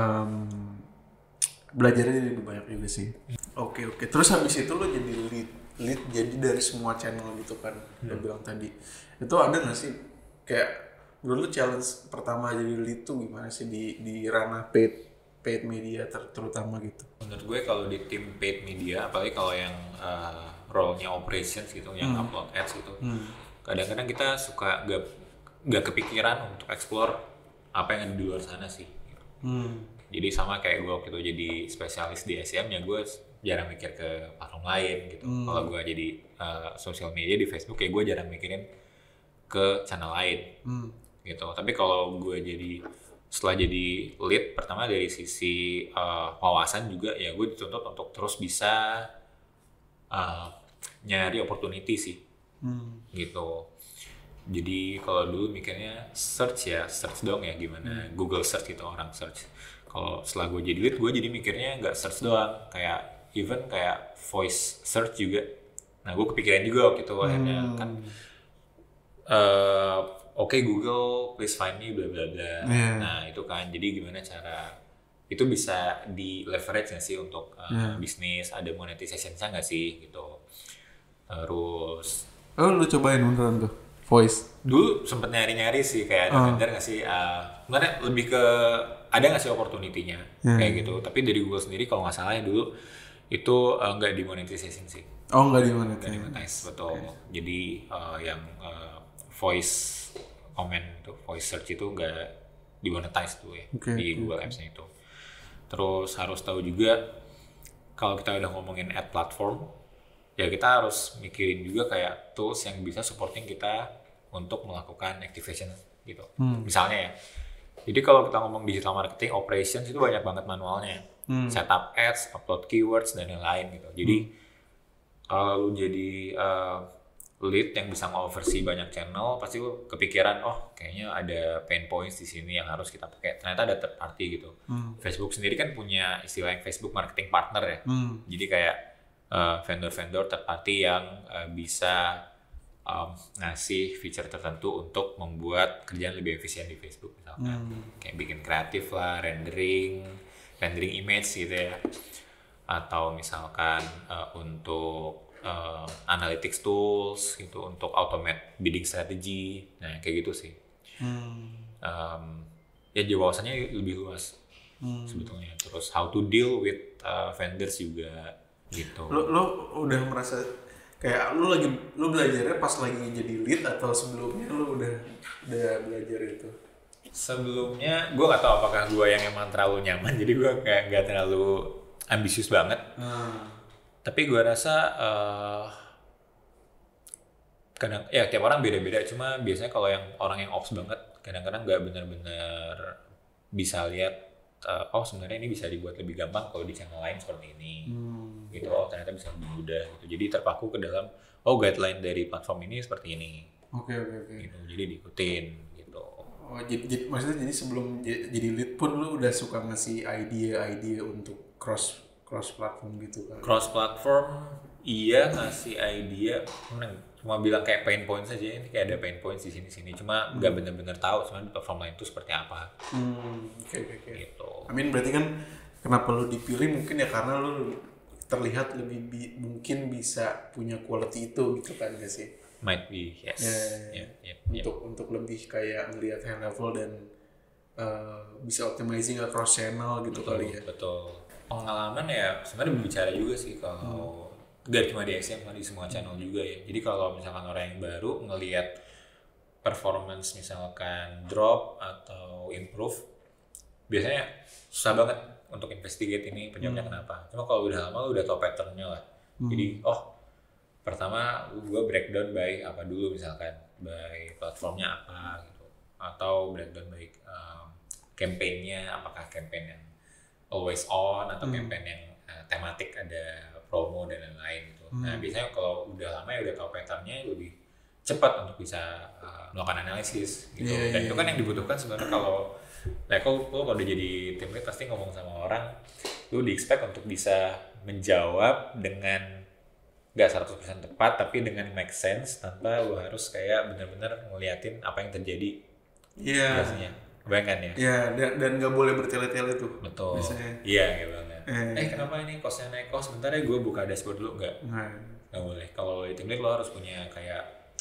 belajarnya lebih banyak juga sih. Oke. Terus habis itu lo jadi lead jadi dari semua channel gitu kan, lo bilang tadi. Itu ada nggak sih kayak dulu challenge pertama jadi lead tuh gimana sih di ranah paid media terutama gitu? Menurut gue kalau di tim paid media, apalagi kalau yang role-nya operations gitu, yang upload ads gitu, kadang-kadang kita suka gak kepikiran untuk explore apa yang ada di luar sana sih. Jadi sama kayak gue waktu itu jadi spesialis di SEM ya, gue jarang mikir ke platform lain gitu. Kalau gue jadi social media di Facebook ya gue jarang mikirin ke channel lain gitu. Tapi kalau gue setelah jadi lead, pertama dari sisi wawasan juga ya gue dituntut untuk terus bisa nyari opportunity sih gitu. Jadi kalau dulu mikirnya search dong ya, gimana Google search gitu, orang search. Kalau setelah gue jadi lead, gue jadi mikirnya nggak search doang, kayak even kayak voice search juga. Nah gue kepikiran juga waktu itu akhirnya kan oke, Google please find me bla bla bla. Nah itu kan, jadi gimana cara itu bisa di leverage nggak sih untuk bisnis, ada monetization-nya nggak sih gitu. Terus lu cobain beneran tuh voice? Dulu sempet nyari-nyari sih kayak ada vendor nggak sih, sebenarnya lebih ke ada nggak sih opportunity-nya kayak gitu. Tapi dari Google sendiri kalau nggak salah ya dulu itu nggak dimonetization sih. Nggak dimonetize. Betul. Jadi yang voice comment tuh, voice search itu nggak dimonetize tuh ya di Google Apps-nya itu. Terus harus tahu juga kalau kita udah ngomongin ad platform, ya kita harus mikirin juga kayak tools yang bisa supporting kita untuk melakukan activation gitu. Misalnya ya, jadi kalau kita ngomong digital marketing operations itu banyak banget manualnya, setup ads, upload keywords dan lain-lain gitu. Jadi kalau lu jadi lead yang bisa nge-oversee banyak channel, pasti lu kepikiran, oh kayaknya ada pain points di sini yang harus kita pakai. Ternyata ada third party gitu. Facebook sendiri kan punya istilah yang Facebook marketing partner ya. Jadi kayak vendor-vendor third party yang bisa ngasih feature tertentu untuk membuat kerjaan lebih efisien di Facebook misalkan. Kayak bikin kreatif lah, rendering image gitu ya. Atau misalkan untuk analytics tools gitu untuk automate bidding strategy. Nah, kayak gitu sih. Ya wawasannya lebih luas sebetulnya. Terus how to deal with vendors juga gitu. Lo udah merasa kayak lu belajarnya pas lagi jadi lead atau sebelumnya lu udah belajar itu? Sebelumnya gue nggak tahu apakah gue yang emang terlalu nyaman, jadi gue kayak nggak terlalu ambisius banget. Tapi gue rasa kadang ya tiap orang beda-beda. Cuma biasanya kalau yang orang yang ops banget, kadang-kadang nggak benar-benar bisa lihat oh sebenarnya ini bisa dibuat lebih gampang kalau di channel lain seperti ini. Gitu, oh ternyata bisa lebih mudah gitu. Jadi terpaku ke dalam guideline dari platform ini seperti ini. Oke. Gitu, jadi diikutin gitu. Oh, jadi maksudnya jadi sebelum jadi lead pun lu udah suka ngasih ide untuk cross platform gitu kan? Cross platform iya, ngasih ide, cuma bilang kayak pain points aja, ini kayak ada pain points di sini. Cuma nggak benar-benar tahu sebenarnya platform lain itu seperti apa. Oke. Gitu. Berarti kan kenapa lu dipilih mungkin ya karena lu terlihat lebih mungkin bisa punya quality itu gitu kan gak sih? Might be, yes. Untuk lebih kayak ngelihat high level dan bisa optimizing across channel gitu Betul, kali ya. betul. Pengalaman ya sebenarnya berbicara juga sih kalau gak cuma di SM, di semua channel juga ya. Jadi kalau misalkan orang yang baru ngelihat performance misalkan drop atau improve, biasanya susah banget untuk investigate ini penyebabnya kenapa. Cuma kalau udah lama lu udah tau patternnya lah. Jadi pertama gue breakdown by apa dulu, misalkan by platformnya apa gitu, atau breakdown by campaign-nya, apakah campaign yang always on atau campaign yang tematik ada promo dan lain-lain gitu. Nah biasanya kalau udah lama ya udah tahu patternnya, lebih cepat untuk bisa melakukan analisis gitu. Dan itu kan yang dibutuhkan sebenarnya kalau lo udah jadi tim lead pasti ngomong sama orang, lu di-expect untuk bisa menjawab dengan gak 100% tepat tapi dengan make sense, tanpa lu harus kayak benar-benar ngeliatin apa yang terjadi biasanya. Bayangkan ya? Iya, dan gak boleh bertele-tele tuh. Betul. Biasanya. Iya, kayak banget. Kenapa ini costnya naik? Sebentar ya gue buka dashboard dulu. Gak boleh. Kalau di tim lead lo harus punya kayak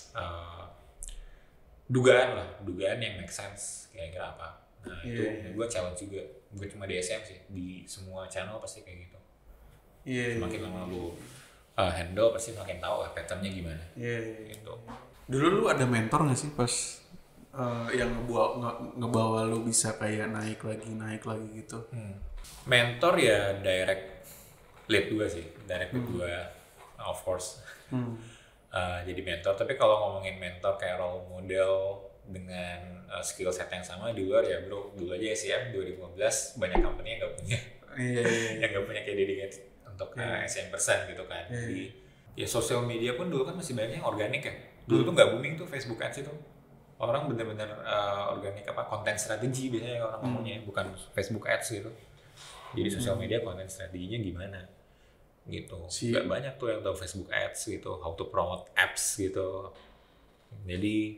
dugaan yang make sense, kira-kira apa. Nah itu gue challenge juga. Bukan cuma di SM sih, di semua channel pasti kayak gitu. Semakin lama lu handle pasti makin tahu lah patternnya gimana. Gitu. Dulu lu ada mentor nggak sih pas yang ngebawa lu bisa kayak naik lagi gitu? Mentor ya direct lead gue sih, direct lead gue of course. Jadi mentor. Tapi kalau ngomongin mentor kayak role model dengan skill set yang sama di luar ya bro, dulu aja SCM 2015 banyak company yang nggak punya, yang nggak punya kayak dedicated untuk SM person gitu kan. Jadi ya sosial media pun dulu kan masih banyak yang organik ya. Dulu tuh nggak booming tuh Facebook Ads itu. Orang bener-bener organik konten strategi biasanya orang ngomongnya, bukan Facebook Ads gitu. Jadi sosial media konten strateginya gimana gitu. Gak banyak tuh yang tahu Facebook Ads gitu, how to promote apps gitu. Jadi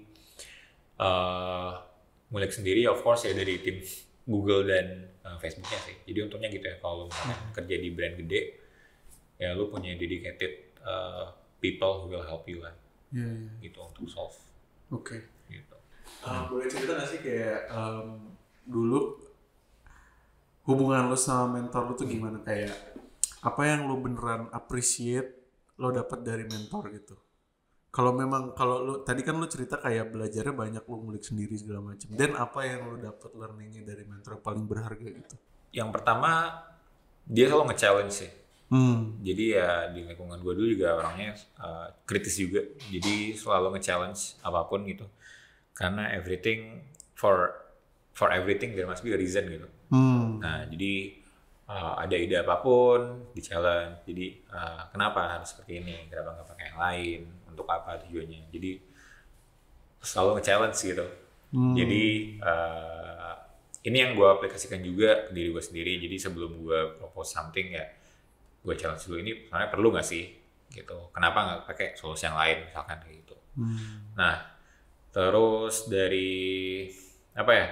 ngulik sendiri of course ya dari tim Google dan Facebooknya sih. Jadi untungnya gitu ya kalau kerja di brand gede ya lu punya dedicated people who will help you lah gitu untuk solve. Gitu. Boleh cerita nggak sih kayak dulu hubungan lu sama mentor lu tuh gimana, kayak apa yang lu beneran appreciate lo dapat dari mentor gitu? Kalau lu tadi kan lu cerita kayak belajarnya banyak, lu ngulik sendiri segala macam. Dan apa yang lu dapat learningnya dari mentor paling berharga gitu? Yang pertama dia selalu nge-challenge sih. Jadi ya di lingkungan gue dulu juga orangnya kritis juga. Jadi selalu nge-challenge apapun gitu. Karena everything for everything there must be a reason gitu. Nah jadi ada ide apapun di challenge. Jadi kenapa harus seperti ini? Kenapa nggak pakai yang lain? Untuk apa tujuannya? Jadi selalu nge-challenge gitu. Jadi ini yang gue aplikasikan juga ke diri gue sendiri. Jadi sebelum gue propose something ya gue challenge dulu, ini sebenarnya perlu nggak sih gitu. Kenapa nggak pakai solusi yang lain misalkan kayak gitu. Nah terus dari apa ya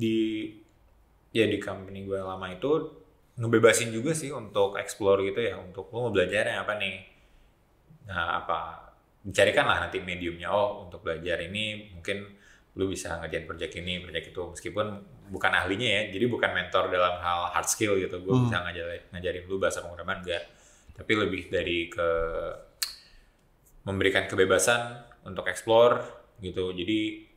di company gue lama itu ngebebasin juga sih untuk explore gitu ya, untuk lo mau belajarnya apa nih. Nah dicarikan lah nanti mediumnya. Untuk belajar ini mungkin lu bisa ngerjain project ini, project itu, meskipun bukan ahlinya ya, jadi bukan mentor dalam hal hard skill gitu. Gue bisa ngajarin lu bahasa pemrograman enggak, tapi lebih dari ke memberikan kebebasan untuk explore gitu. Jadi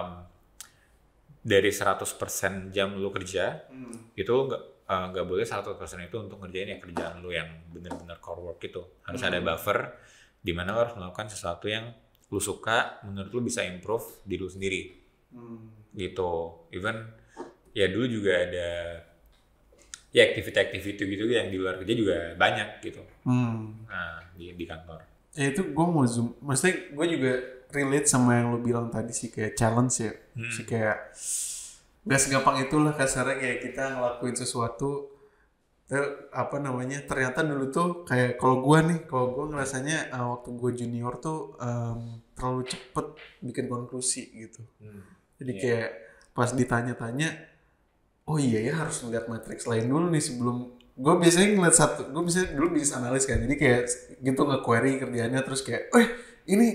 dari 100% jam lu kerja itu nggak boleh 100% itu untuk ngerjain ya kerjaan lu yang benar-benar core work itu. Harus ada buffer di mana lo harus melakukan sesuatu yang lu suka, menurut lu bisa improve diri lu sendiri. Gitu. Even ya dulu juga ada ya activity gitu yang di luar kerja juga banyak gitu. Nah, di kantor. Ya itu gue mau zoom, maksudnya gue juga relate sama yang lo bilang tadi sih, kayak challenge ya. Sih kayak gak segampang itulah kasarnya, kayak kita ngelakuin sesuatu ternyata dulu tuh kayak kalau gue ngerasanya waktu gue junior tuh terlalu cepet bikin konklusi gitu. Jadi kayak pas ditanya-tanya, oh iya ya harus ngeliat matriks lain dulu nih sebelum. Gue biasanya ngeliat gue biasanya dulu bisnis analis kan, jadi kayak gitu nge-query kerjaannya terus kayak ini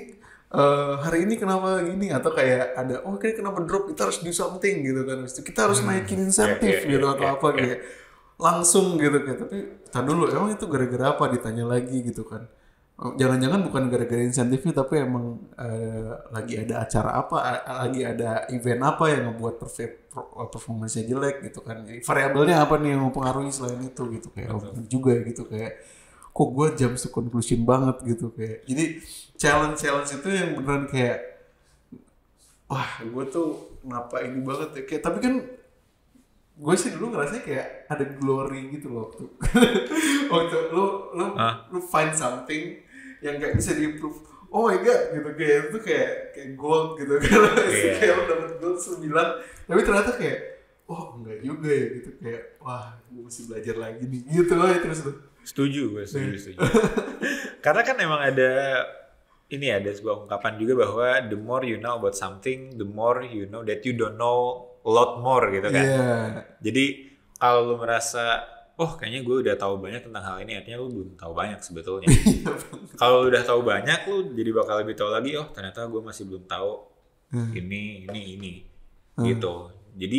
hari ini kenapa gini, atau kayak ada kayak kenapa drop, kita harus do something gitu kan, habis itu kita harus naikin insentif gitu atau apa kayak langsung gitu kayak, tapi tar dulu emang itu gara-gara apa, ditanya lagi gitu kan. Jangan-jangan bukan gara-gara insentifnya, tapi emang lagi ada acara apa, lagi ada event apa yang ngebuat performance-nya jelek gitu kan. Jadi, variabelnya apa nih yang mempengaruhi selain itu gitu kayak bener juga gitu kayak, kok gue jump to conclusion banget gitu kayak. Jadi challenge itu yang beneran kayak, wah gue tuh kenapa ini banget ya kayak, tapi kan gue sih dulu ngerasanya kayak ada glory gitu loh waktu waktu lu find something yang kayak bisa di-improve, oh my god gitu, kayak itu kayak gold gitu kan. Kayak lu dapet gold 9, tapi ternyata kayak enggak juga ya gitu, kayak wah gue mesti belajar lagi nih gitu aja terus tuh. Setuju. Karena kan emang ada sebuah ungkapan juga bahwa the more you know about something, the more you know that you don't know a lot more gitu kan. Jadi kalau lu merasa kayaknya gue udah tahu banyak tentang hal ini, artinya lu belum tahu banyak sebetulnya. Kalau lu udah tahu banyak, lu jadi bakal lebih tahu lagi, ternyata gue masih belum tahu ini gitu. Jadi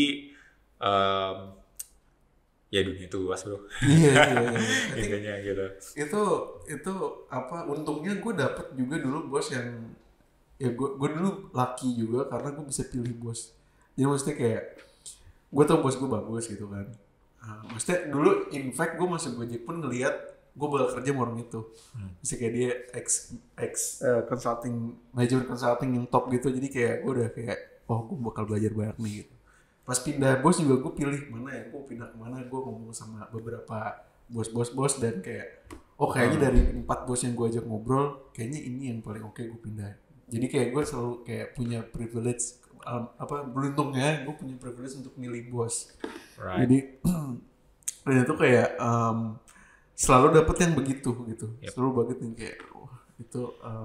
ya dunia itu luas bro. Iya. Intinya gitu. Itu apa, untungnya gue dapet juga dulu bos yang ya gue dulu lucky juga karena gue bisa pilih bos. Jadi maksudnya kayak gue tau bos gue bagus gitu kan. Maksudnya dulu in fact gue masuk Gojek pun ngeliat gue bakal kerja mau orang itu. Maksudnya kayak dia ex consulting, manajemen consulting yang top gitu. Jadi kayak gue udah kayak gue bakal belajar banyak nih gitu. Pas pindah bos juga gue pilih mana ya, gue pindah kemana, gue ngomong sama beberapa bos dan kayak kayaknya dari 4 bos yang gue ajak ngobrol, kayaknya ini yang paling oke gue pindah. Jadi kayak gue selalu kayak punya privilege, beruntungnya gue punya privilege untuk milih bos. Jadi dan itu kayak selalu dapet yang begitu gitu. Selalu banget yang kayak itu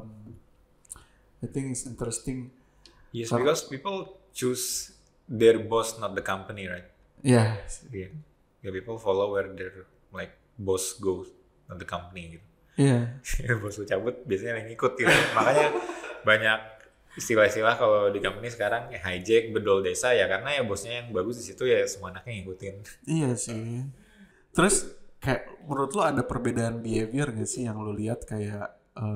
I think it's interesting. Yes, because people choose their boss, not the company, right? Yeah. People follow where their boss goes, not the company gitu. Bos lu cabut biasanya yang ngikut gitu. Makanya banyak istilah-istilah kalau di company sekarang hijack, bedol desa ya, karena ya bosnya yang bagus di situ ya semua anaknya ngikutin. Iya sih. Terus kayak menurut lo ada perbedaan behavior gak sih yang lo lihat kayak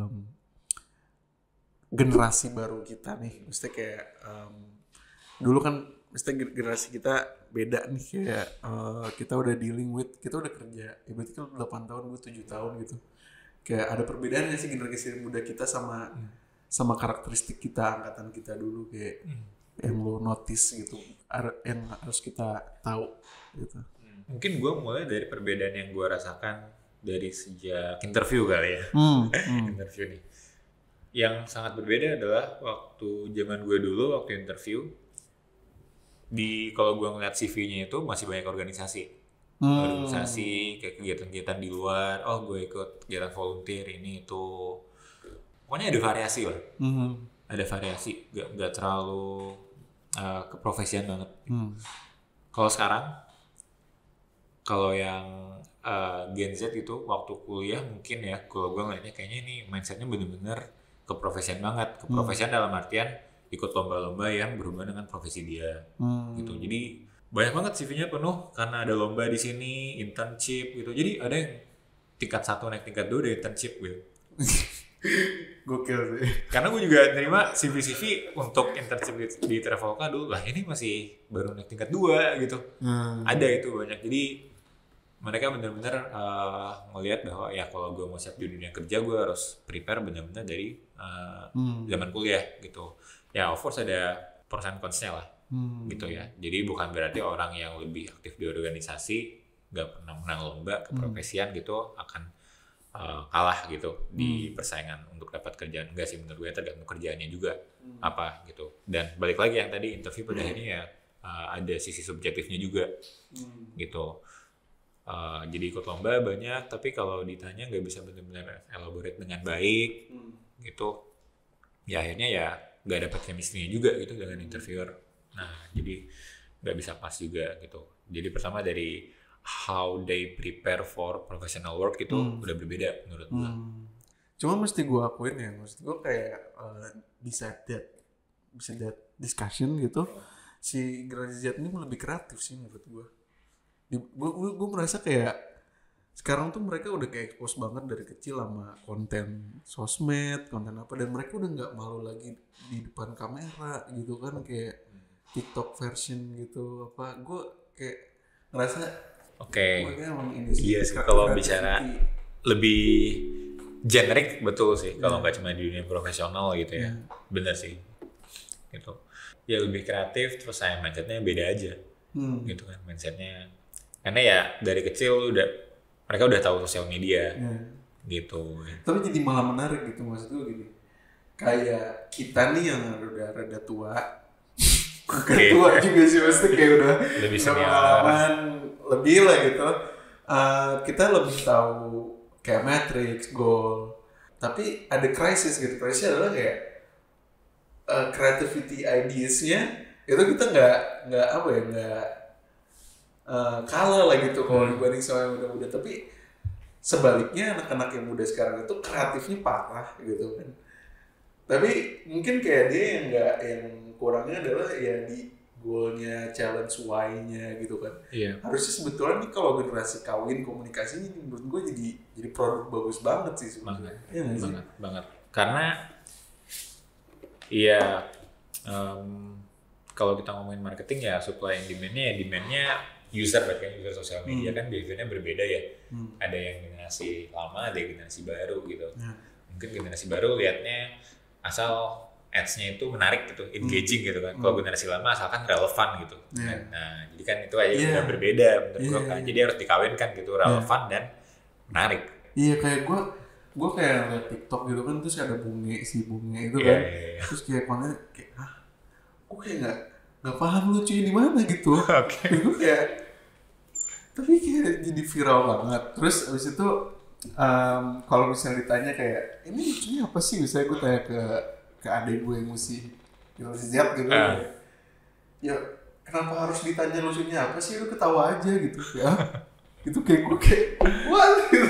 generasi baru kita nih? Maksudnya kayak dulu kan generasi kita beda nih, kayak kita udah dealing with, kita udah kerja ya berarti kan 8 tahun, gue 7 tahun gitu. Kayak ada perbedaan gak sih generasi muda kita sama karakteristik kita, angkatan kita dulu kayak yang lo notice gitu, yang harus kita tahu gitu. Mungkin gue mulai dari perbedaan yang gue rasakan dari sejak interview kali ya. Interview nih. Yang sangat berbeda adalah waktu zaman gue dulu, waktu interview, kalau gue ngeliat CV-nya itu masih banyak organisasi. Organisasi, kayak kegiatan-kegiatan di luar, gue ikut kegiatan volunteer, ini itu. Pokoknya ada variasi lah. Ada variasi, gak terlalu keprofesian banget. Kalau sekarang, kalau yang Gen Z itu waktu kuliah mungkin ya, kalau gue ngeliatnya kayaknya ini mindsetnya bener-bener keprofesian banget. Keprofesian dalam artian ikut lomba-lomba yang berhubungan dengan profesi dia, gitu. Jadi banyak banget CV-nya penuh karena ada lomba di sini, internship gitu. Jadi ada yang tingkat 1 naik tingkat 2 dari internship gitu. Gokil sih. Karena gue juga nerima CV untuk internship di Traveloka dulu, ini masih baru naik tingkat 2 gitu. Ada itu banyak. Jadi mereka benar-benar ngelihat bahwa ya kalau gue mau siap di dunia kerja, gue harus prepare benar-benar dari zaman kuliah gitu. Ya of course ada pros and cons-nya lah, gitu ya. Jadi bukan berarti orang yang lebih aktif di organisasi, gak pernah menang lomba keprofesian gitu akan kalah gitu di persaingan untuk dapat kerjaan. Enggak sih, menurut gue tergantung kerjaannya juga apa gitu. Dan balik lagi yang tadi interview pada akhirnya ya ada sisi subjektifnya juga gitu. Jadi ikut lomba banyak, tapi kalau ditanya nggak bisa benar-benar elaborate dengan baik gitu. Ya akhirnya ya nggak dapat chemistry-nya juga gitu dengan interviewer. Nah jadi nggak bisa pas juga gitu. Jadi pertama dari how they prepare for professional work itu udah berbeda menurut gue. Cuma mesti gue akuin ya, maksud gue kayak bisa that discussion gitu, si generasi Z ini lebih kreatif sih menurut gue. Gue merasa kayak sekarang tuh mereka udah kayak expose banget dari kecil sama konten sosmed, konten apa, dan mereka udah nggak malu lagi di depan kamera gitu kan, kayak TikTok version gitu apa. Gue kayak ngerasa mereka emang ini sih. Iya sih, kalau bicara lebih generik betul sih, kalau nggak cuma di dunia profesional gitu ya. Bener sih gitu. Ya lebih kreatif, terus saya mindsetnya beda aja gitu kan, mindsetnya. Karena ya dari kecil mereka udah tahu sosial media gitu. Tapi jadi malah menarik gitu, maksud gue gini, kayak kita nih yang udah rada tua, bukan tua juga sih, maksudnya kayak udah lebih pengalaman lebih lah gitu, kita lebih tahu kayak Matrix, Goal, tapi ada krisis gitu. Krisis adalah kayak creativity ideas-nya itu kita nggak apa ya, nggak kalah lah gitu kalau dibanding sama yang muda-muda. Tapi sebaliknya anak-anak yang muda sekarang itu kreatifnya parah gitu kan. Tapi mungkin kayak dia yang kurangnya adalah ya di goalnya, challenge why-nya gitu kan. Harusnya sebetulnya nih kalau generasi kawin komunikasinya menurut gue jadi produk bagus banget sih sebenarnya. Banget. Karena ya kalau kita ngomongin marketing ya supply and demand-nya user, berarti user sosial media kan behavior-nya berbeda ya. Ada yang generasi lama, ada yang generasi baru gitu. Mungkin generasi baru liatnya asal ads-nya itu menarik gitu, engaging gitu kan. Kalau generasi lama asalkan relevan gitu. Nah, jadi kan itu aja udah berbeda menurut gue kan. Jadi harus dikawinkan gitu, relevan dan menarik. Iya, kayak gue kayak liat TikTok gitu kan, terus ada bunga itu kan. Terus kayak konten kayak gue kayak nggak paham lucunya di mana gitu. Gue kayak tapi kayak jadi viral banget. Terus abis itu kalau misalnya ditanya kayak ini lucunya apa sih, misalnya gue tanya ke adik gue yang mesti siap gitu, ya kenapa harus ditanya lucunya apa sih, lu ketawa aja gitu ya. Itu kayak gue kayak what gitu.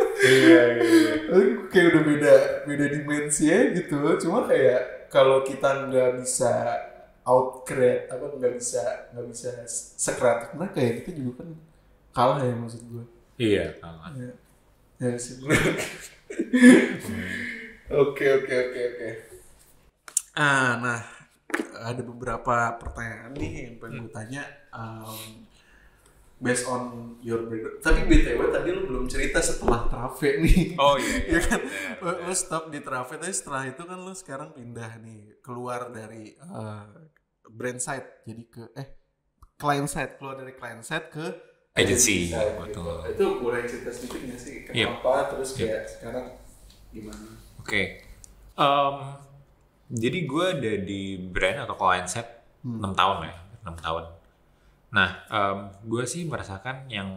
Kayak udah beda dimensi ya gitu. Cuma kayak kalau kita nggak bisa out-create nggak bisa sekreatif mereka ya, kita juga kan kalah ya, maksud gue. Iya, kalah. Ya sih. Oke. Nah, ada beberapa pertanyaan nih yang pengen gue tanya based on your background. Tapi BTW tadi lu belum cerita setelah Trave nih. Oh iya. Ya kan? Lu stop di Trave, tapi setelah itu kan lu sekarang pindah nih, keluar dari brand side jadi ke client side, keluar dari client side ke agency. Betul. Itu boleh cerita sedikit nggak sih kenapa terus kayak sekarang gimana? Oke. Jadi gue ada di brand atau client set 6 tahun ya, 6 tahun. Nah, gue sih merasakan yang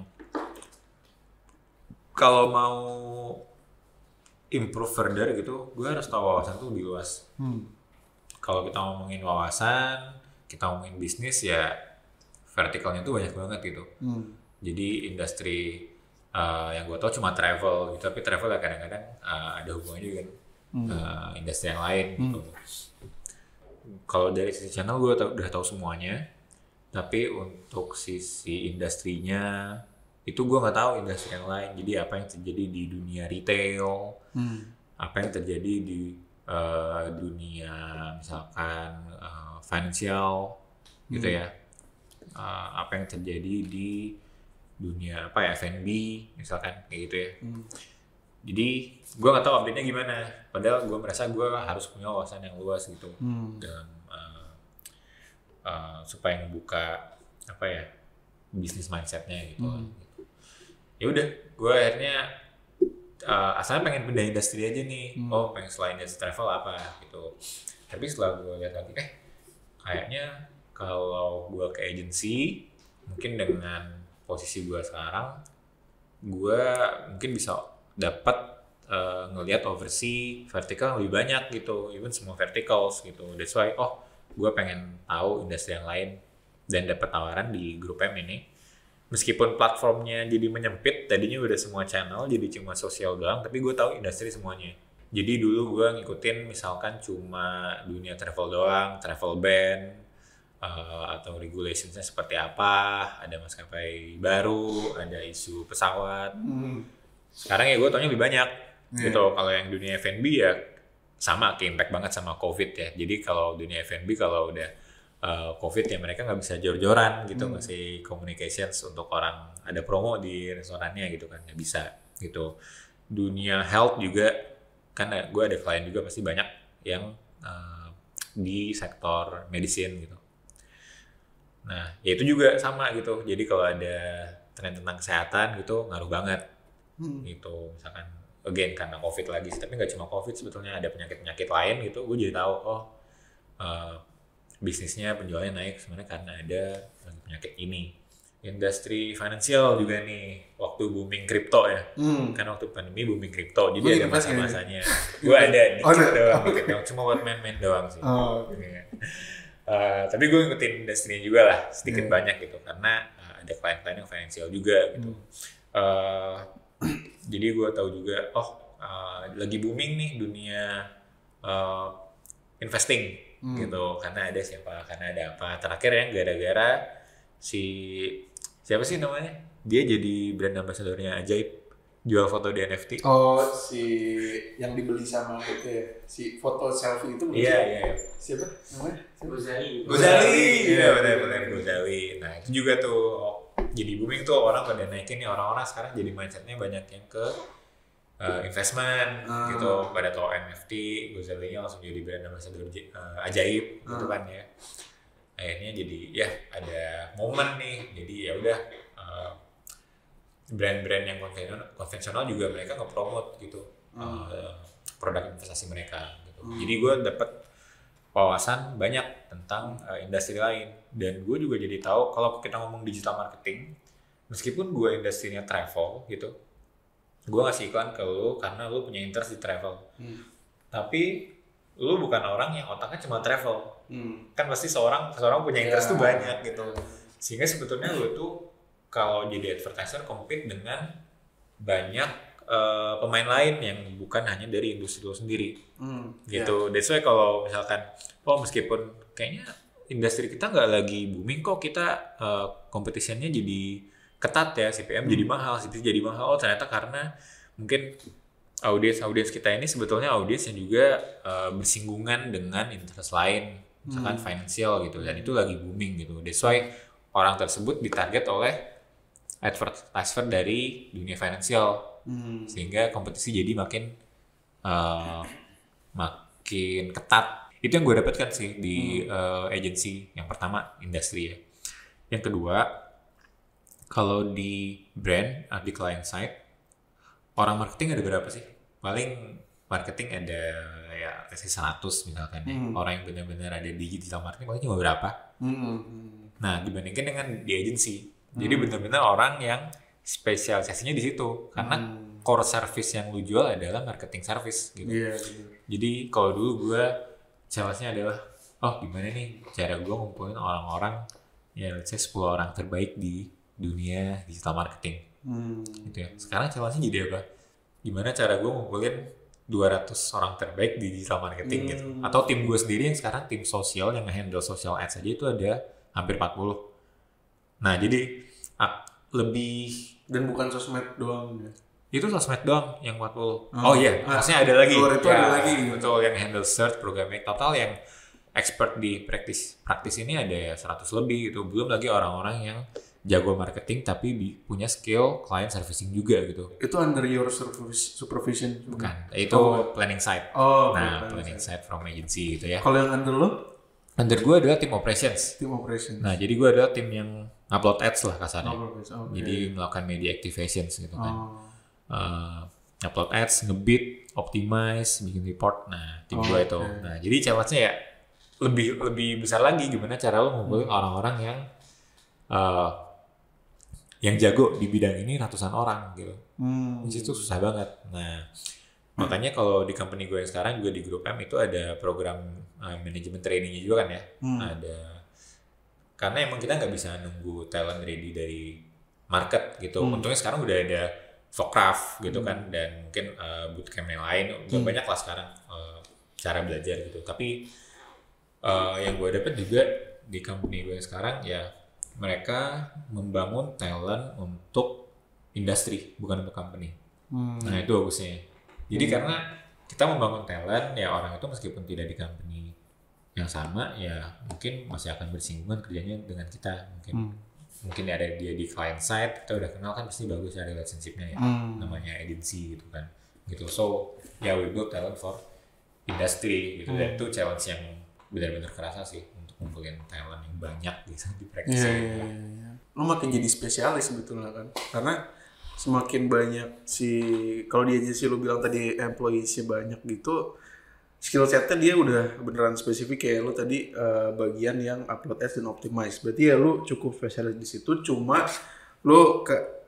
kalau mau improve further gitu, gue harus tahu wawasan tuh lebih luas. Kalau kita ngomongin wawasan, kita ngomongin bisnis ya vertikalnya tuh banyak banget gitu. Jadi industri yang gue tau cuma travel gitu, tapi travel ya kadang-kadang ada hubungannya juga kan industri yang lain gitu. Kalau dari sisi channel gue udah tahu semuanya, tapi untuk sisi industrinya itu gue nggak tahu industri yang lain. Jadi apa yang terjadi di dunia retail, apa yang terjadi di dunia misalkan financial gitu ya, apa yang terjadi di dunia F&B misalkan kayak gitu ya. Jadi gue nggak tahu update-nya gimana. Padahal gue merasa gue harus punya wawasan yang luas gitu dalam supaya ngebuka bisnis mindset-nya gitu. Ya udah, gue akhirnya asalnya pengen pindah industri aja nih. Pengen selain industri travel apa gitu. Tapi setelah gue lihat lagi, kayaknya kalau gue ke agency, mungkin dengan posisi gue sekarang, gue mungkin bisa dapat ngelihat oversee vertical lebih banyak gitu, even semua verticals gitu. That's why gue pengen tahu industri yang lain dan dapat tawaran di grup M ini. Meskipun platformnya jadi menyempit, tadinya udah semua channel jadi cuma sosial doang, tapi gue tahu industri semuanya Jadi dulu gue ngikutin misalkan cuma dunia travel doang, travel ban, atau regulationsnya seperti apa, ada maskapai baru, ada isu pesawat. Sekarang ya gue taunya lebih banyak gitu. Kalau yang dunia F&B ya sama, impact banget sama COVID ya. Jadi kalau dunia F&B kalau udah COVID ya mereka nggak bisa jor-joran gitu, ngasih communications untuk orang ada promo di restorannya gitu kan, nggak bisa gitu. Dunia health juga kan gue ada klien juga pasti banyak yang di sektor medicine gitu. Nah ya itu juga sama gitu. Jadi kalau ada tren tentang kesehatan gitu ngaruh banget gitu. Misalkan again karena COVID lagi sih, tapi nggak cuma COVID sebetulnya, ada penyakit-penyakit lain gitu. Gue jadi tahu bisnisnya penjualannya naik sebenarnya karena ada penyakit ini. Industri finansial juga nih, waktu booming kripto ya, kan waktu pandemi booming kripto, jadi ada masa-masanya. Gue ada dikit doang, cuma buat main-main doang sih. Tapi gue ngikutin industrinya juga lah, sedikit banyak gitu, karena ada klien-klien yang finansial juga gitu. Jadi gue tahu juga, lagi booming nih dunia investing gitu, karena ada siapa, karena ada apa. Terakhir ya gara-gara siapa sih namanya? Dia jadi brand ambassador-nya Ajaib, jual foto di NFT. Oh, si yang dibeli sama itu ya, si foto selfie itu. Iya. Siapa namanya? Gozali. Iya benar Gozali. Nah itu juga tuh jadi booming tuh, orang pada naikin nih, orang-orang sekarang jadi mindsetnya banyak yang ke investment gitu. Pada tau NFT, Gozali-nya langsung jadi brand ambassador Ajaib gitu kan ya. Akhirnya jadi ya ada momen nih, jadi ya udah brand-brand yang konvensional juga mereka nge-promote gitu produk investasi mereka gitu. Jadi gue dapet wawasan banyak tentang industri lain, dan gue juga jadi tahu kalau kita ngomong digital marketing, meskipun gue industrinya travel gitu, gue ngasih iklan ke lu karena lu punya interest di travel, tapi lu bukan orang yang otaknya cuma travel. Kan pasti seorang punya interest tuh banyak gitu, sehingga sebetulnya lu tuh kalau jadi advertiser compete dengan banyak pemain lain yang bukan hanya dari industri lu sendiri gitu. That's why kalau misalkan meskipun kayaknya industri kita nggak lagi booming kok, kita competition-nya jadi ketat ya, CPM jadi mahal, CPC jadi mahal. Ternyata karena mungkin audiens kita ini sebetulnya audiens yang juga bersinggungan dengan interest lain, misalkan financial gitu, dan itu lagi booming gitu. That's why orang tersebut ditarget oleh advertiser dari dunia financial, sehingga kompetisi jadi makin ketat. Itu yang gue dapatkan sih di agency. Yang pertama industri ya. Yang kedua, kalau di brand, di client side, orang marketing ada berapa sih? Paling marketing ada ya kasih 100 misalkan ya. Orang yang benar-benar ada di digital marketing paling cuma berapa? Nah, dibandingkan dengan di agency. Jadi benar-benar orang yang spesialisasinya di situ, karena core service yang lu jual adalah marketing service gitu. Jadi kalau dulu gue challenge-nya adalah gimana nih cara gue ngumpulin orang-orang ya let's say 10 orang terbaik di dunia digital marketing gitu ya. Sekarang challenge-nya jadi apa? Gimana cara gue ngumpulin 200 orang terbaik di digital marketing gitu. Atau tim gue sendiri yang sekarang tim sosial yang handle social ads aja itu ada hampir 40. Nah jadi lebih, dan bukan sosmed doang ya. Itu sosmed doang yang 40. Maksudnya ada lagi. Ada lagi. Betul, yang handle search, programming, total yang expert di praktis ini ada 100 lebih gitu. Belum lagi orang-orang yang jago marketing tapi punya skill client servicing juga gitu. Itu under your supervision? Bukan, itu planning side. Planning side from agency gitu ya. Kalau yang under lo? Under gue adalah tim operations. Nah, jadi gue adalah tim yang upload ads lah kasarnya. Jadi melakukan media activations gitu kan. Upload ads, ngebit, optimize, bikin report. Nah, tim gue itu. Nah, jadi challenge-nya ya lebih besar lagi, gimana cara lo ngumpulin orang-orang yang jago di bidang ini ratusan orang gitu. Itu susah banget. Nah, makanya kalau di company gue yang sekarang juga di Grup M itu ada program manajemen trainingnya juga kan ya. Ada, karena emang kita nggak bisa nunggu talent ready dari market gitu. Untungnya sekarang udah ada Vokraft gitu kan, dan mungkin bootcamp yang lain, banyak lah sekarang cara belajar gitu. Tapi yang gue dapet juga di company gue sekarang ya, mereka membangun talent untuk industri, bukan untuk company. Nah itu bagusnya. Jadi karena kita membangun talent, ya orang itu meskipun tidak di company yang sama, ya mungkin masih akan bersinggungan kerjanya dengan kita. Mungkin ada dia di client side, kita udah kenal kan, pasti bagus ya relationship-nya ya. Namanya agency gitu kan. Gitu. So, ya we build talent for industry gitu. Dan itu challenge yang benar-benar kerasa sih untuk ngumpulin talent yang banyak gitu di practice. Lo makin jadi spesialis sebetulnya kan. Karena semakin banyak kalau di agency lo bilang tadi employees-nya banyak gitu, skill setnya dia udah beneran spesifik kayak lu tadi bagian yang upload ads dan optimize. Berarti ya lu cukup spesialis di situ, cuma lu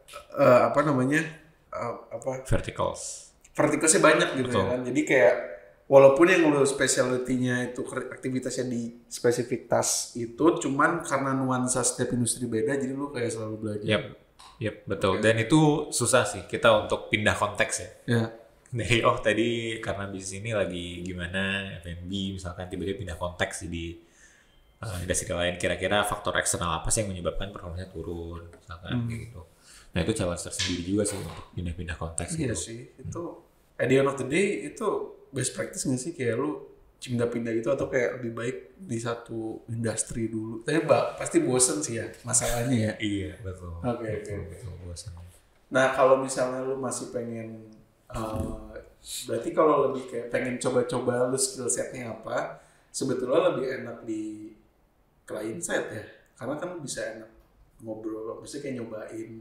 verticalsnya banyak gitu. Betul. Ya kan. Jadi kayak walaupun yang lu specialty-nya itu aktivitasnya di spesifik task itu, cuman karena nuansa setiap industri beda, jadi lu kayak selalu belajar. Yep, betul. Dan itu susah sih kita untuk pindah konteks ya. Dari tadi karena bisnis ini lagi gimana, F&B misalkan, tiba-tiba pindah konteks di industri lain, kira-kira faktor eksternal apa sih yang menyebabkan performanya turun misalkan gitu. Nah itu challenge tersendiri juga sih untuk pindah-pindah konteks. Iya gitu. Sih, itu at the end of the day itu best practice nggak sih, kayak lu pindah-pindah gitu, atau kayak lebih baik di satu industri dulu? Tapi pasti bosen sih ya masalahnya ya. Iya betul. Oke. Bosen. Nah kalau misalnya lu masih pengen berarti kalau lebih kayak pengen coba-coba lu skill setnya apa, sebetulnya lebih enak di client side ya, karena kan lu bisa enak ngobrol, maksudnya kayak nyobain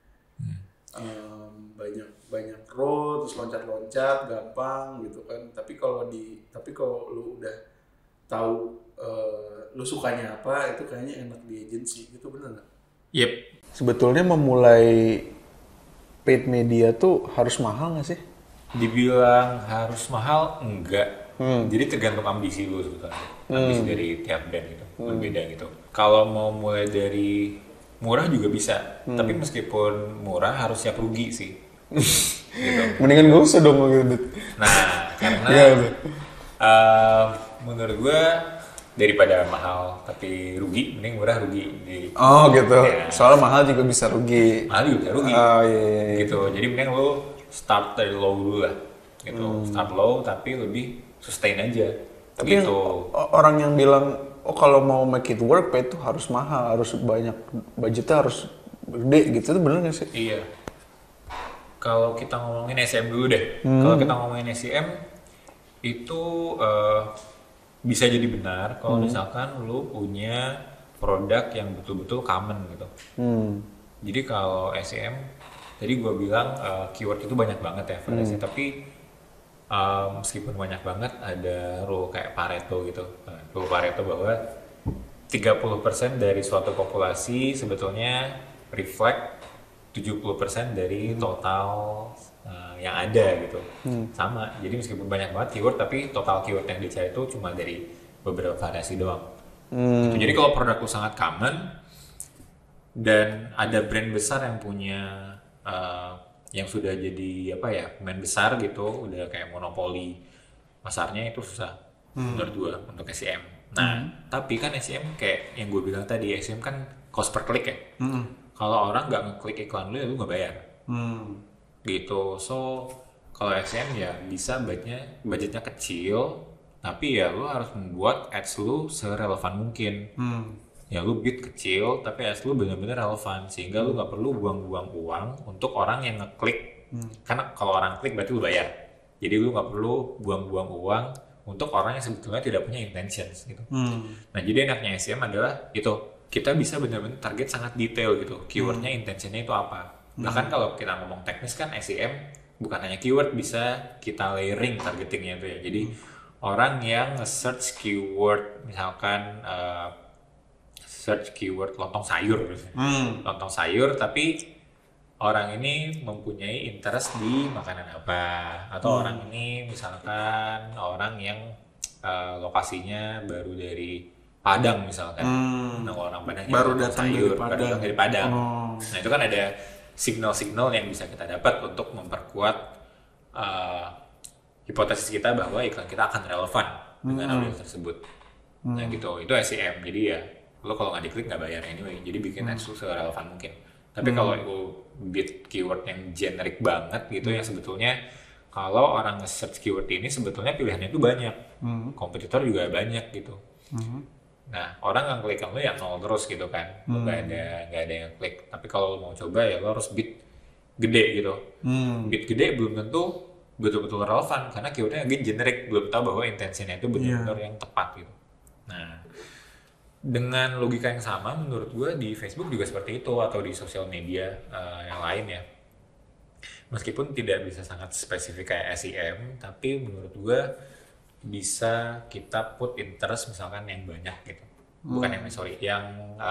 banyak role, terus loncat-loncat gampang gitu kan. Tapi kalau lu udah tahu lu sukanya apa, itu kayaknya enak di agency gitu, bener nggak? Yep. Sebetulnya memulai paid media tuh harus mahal nggak sih? Dibilang harus mahal, enggak. Jadi tergantung ambisi lu sebetulnya. Ambisi dari tiap brand gitu, berbeda gitu. Kalau mau mulai dari murah juga bisa, tapi meskipun murah harus siap rugi sih. Gitu. Mendingan gak usah dong gitu. Nah, karena menurut gue daripada mahal tapi rugi, mending murah rugi. Gitu. Ya. Soalnya mahal juga bisa rugi. Mahal juga bisa rugi. Iya. Gitu. Jadi mending lo start dari low dulu lah. Gitu. Start low tapi lebih sustain aja. Tapi gitu. Orang yang bilang, kalau mau make it work, itu harus mahal, harus banyak, budgetnya harus gede gitu, itu bener nggak sih? Iya. Kalau kita ngomongin SEM dulu deh. Kalau kita ngomongin SEM itu bisa jadi benar kalau misalkan lu punya produk yang betul-betul common gitu. Jadi kalau SEM, tadi gue bilang keyword itu banyak banget ya variasinya, tapi meskipun banyak banget, ada rule kayak Pareto gitu. Rule Pareto bahwa 30% dari suatu populasi sebetulnya reflect 70% dari total yang ada gitu. Sama, jadi meskipun banyak banget keyword, tapi total keyword yang dicari itu cuma dari beberapa variasi doang. Gitu. Jadi kalau produk lu sangat common dan ada brand besar yang punya yang sudah jadi pemain besar gitu, udah kayak monopoli pasarnya, itu susah menurut gua untuk SEM. Nah, tapi kan SEM kayak yang gue bilang tadi, SEM kan cost per click ya. Kalau orang nggak ngeklik iklan lu, ya lu nggak bayar. Gitu. So kalau SEM ya bisa budgetnya kecil, tapi ya lu harus membuat ads lu serelevan mungkin. Ya lu bid kecil, tapi ads lu benar-benar relevan, sehingga lu nggak perlu buang-buang uang untuk orang yang ngeklik. Karena kalau orang klik berarti lu bayar. Jadi lu nggak perlu buang-buang uang untuk orang yang sebetulnya tidak punya intentions gitu. Nah jadi enaknya SEM adalah itu, kita bisa benar-benar target sangat detail gitu, keywordnya, intentionnya itu apa. Bahkan kalau kita ngomong teknis kan, SEM bukan hanya keyword, bisa kita layering targetingnya itu ya. Jadi orang yang nge-search keyword, misalkan search keyword lontong sayur, lontong sayur, tapi orang ini mempunyai interest di makanan apa, atau orang ini misalkan orang yang lokasinya baru dari Padang misalkan. Nah kalau orang Padang baru datang sayur, dari Padang. Nah itu kan ada signal-signal yang bisa kita dapat untuk memperkuat hipotesis kita bahwa iklan kita akan relevan dengan audiens tersebut. Nah gitu, itu SEM. Jadi ya lo kalau nggak diklik nggak bayar anyway, jadi bikin ads serelevan mungkin. Tapi kalau itu bid keyword yang generik banget gitu, yang sebetulnya kalau orang nge-search keyword ini sebetulnya pilihannya itu banyak, kompetitor juga banyak gitu. Nah orang yang klik lo ya nol terus gitu kan, nggak ada yang klik. Tapi kalau lo mau coba ya lo harus bid gede gitu. Bid gede belum tentu betul-betul relevan karena keywordnya lagi generik, belum tahu bahwa intensinya itu benar-benar yang tepat gitu. Nah dengan logika yang sama menurut gue di Facebook juga seperti itu, atau di sosial media yang lain ya, meskipun tidak bisa sangat spesifik kayak SEM, tapi menurut gue bisa kita put interest misalkan yang banyak gitu, bukan yang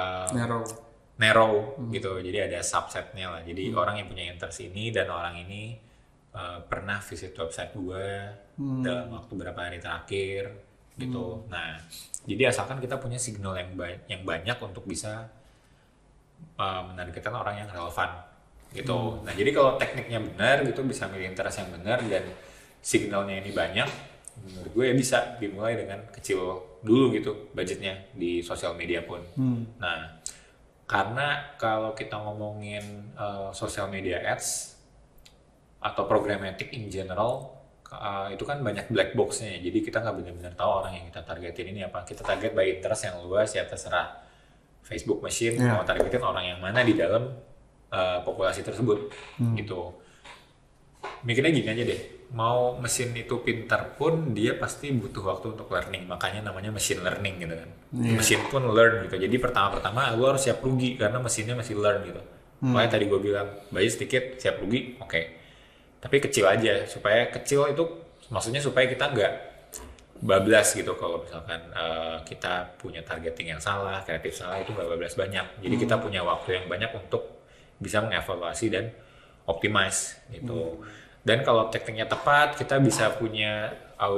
narrow gitu, jadi ada subsetnya lah, jadi orang yang punya interest ini dan orang ini pernah visit website gue dalam waktu berapa hari terakhir gitu. Nah, jadi asalkan kita punya signal yang banyak untuk bisa menargetkan orang yang relevan gitu. Nah, jadi kalau tekniknya benar gitu, bisa milih interest yang benar dan signalnya ini banyak, menurut gue ya bisa dimulai dengan kecil dulu gitu budgetnya di sosial media pun. Nah, karena kalau kita ngomongin sosial media ads atau programmatic in general, itu kan banyak black box-nya, jadi kita nggak benar-benar tahu orang yang kita targetin ini apa. Kita target by interest yang luas ya, terserah Facebook machine mau targetin orang yang mana di dalam populasi tersebut gitu. Mikirnya gini aja deh, mau mesin itu pintar pun dia pasti butuh waktu untuk learning, makanya namanya machine learning gitu kan. Mesin pun learn gitu, jadi pertama-tama lu harus siap rugi karena mesinnya masih learn gitu. Makanya tadi gue bilang budget sedikit siap rugi, oke. Tapi kecil aja, supaya kecil itu maksudnya supaya kita nggak bablas gitu. Kalau misalkan kita punya targeting yang salah, kreatif salah, itu nggak bablas banyak. Jadi kita punya waktu yang banyak untuk bisa mengevaluasi dan optimize gitu. Dan kalau tekniknya tepat, kita bisa punya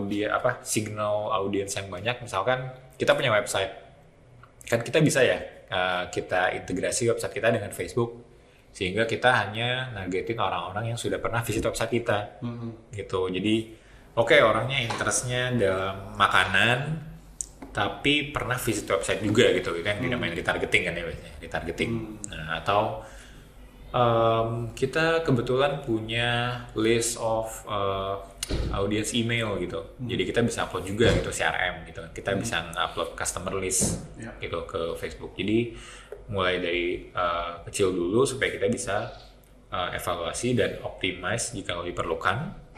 signal audiens yang banyak. Misalkan kita punya website, kan kita bisa ya kita integrasi website kita dengan Facebook, sehingga kita hanya nargetin orang-orang yang sudah pernah visit website kita gitu. Jadi orangnya interestnya dalam makanan tapi pernah visit website juga gitu, itu yang dinamain retargeting kan ya biasanya, retargeting. Nah, atau kita kebetulan punya list of audience email gitu, jadi kita bisa upload juga gitu CRM gitu, kita bisa upload customer list gitu ke Facebook. Jadi mulai dari kecil dulu supaya kita bisa evaluasi dan optimize jika diperlukan,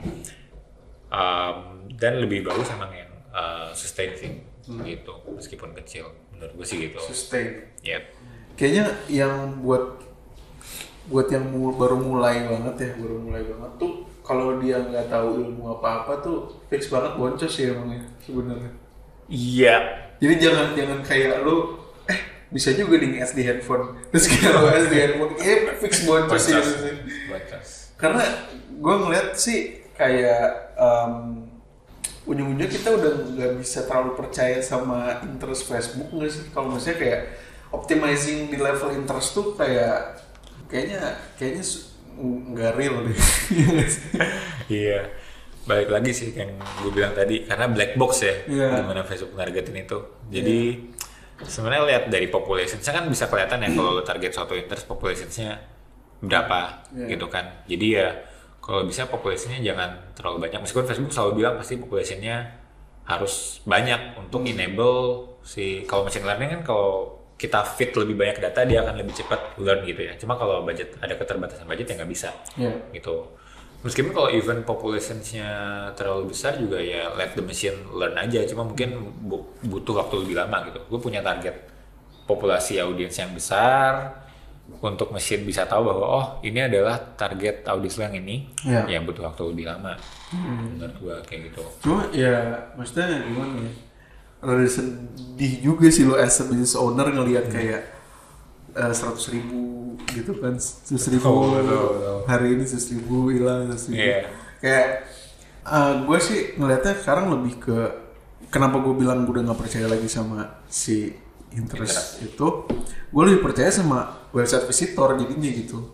dan lebih bagus emang yang sustain sih gitu, meskipun kecil menurut gue sih gitu. Sustain. Kayaknya yang buat yang baru mulai banget tuh, kalau dia nggak tahu ilmu apa-apa tuh fix banget boncos ya emangnya sebenarnya. Iya. Jadi jangan kayak lu bisa juga di nge-ads di handphone, terus kayak lu nge-ads di handphone, fix boncos sih. Karena gue ngeliat sih kayak ujung-ujungnya kita udah nggak bisa terlalu percaya sama interest Facebook nggak sih? Kalau misalnya kayak optimizing di level interest tuh kayaknya nggak real deh. Iya, balik lagi sih yang gue bilang tadi, karena black box ya, gimana Facebook targetin itu. Jadi sebenarnya lihat dari population-nya kan bisa kelihatan ya kalau lo target suatu interest population-nya berapa gitu kan. Jadi ya kalau bisa population-nya jangan terlalu banyak, meskipun Facebook selalu bilang pasti population-nya harus banyak untuk enable kalau machine learning kan, kalau kita fit lebih banyak data dia akan lebih cepat learn gitu ya. Cuma kalau budget, ada keterbatasan budget ya nggak bisa gitu. Meskipun kalau even population-nya terlalu besar juga ya let the machine learn aja. Cuma mungkin butuh waktu lebih lama gitu. Gue punya target populasi audiens yang besar untuk mesin bisa tahu bahwa ini adalah target audiens yang ini, yang butuh waktu lebih lama. Menurut gue kayak gitu. Cuma ya maksudnya gimana ya? Rada sedih juga sih lo as a business owner ngelihat kayak 100.000 gitu kan, 100.000 hari ini 100.000 hilang 100.000. Kayak gue sih ngelihatnya sekarang lebih ke kenapa gue bilang gue udah nggak percaya lagi sama si interest itu, gue lebih percaya sama website visitor jadinya gitu.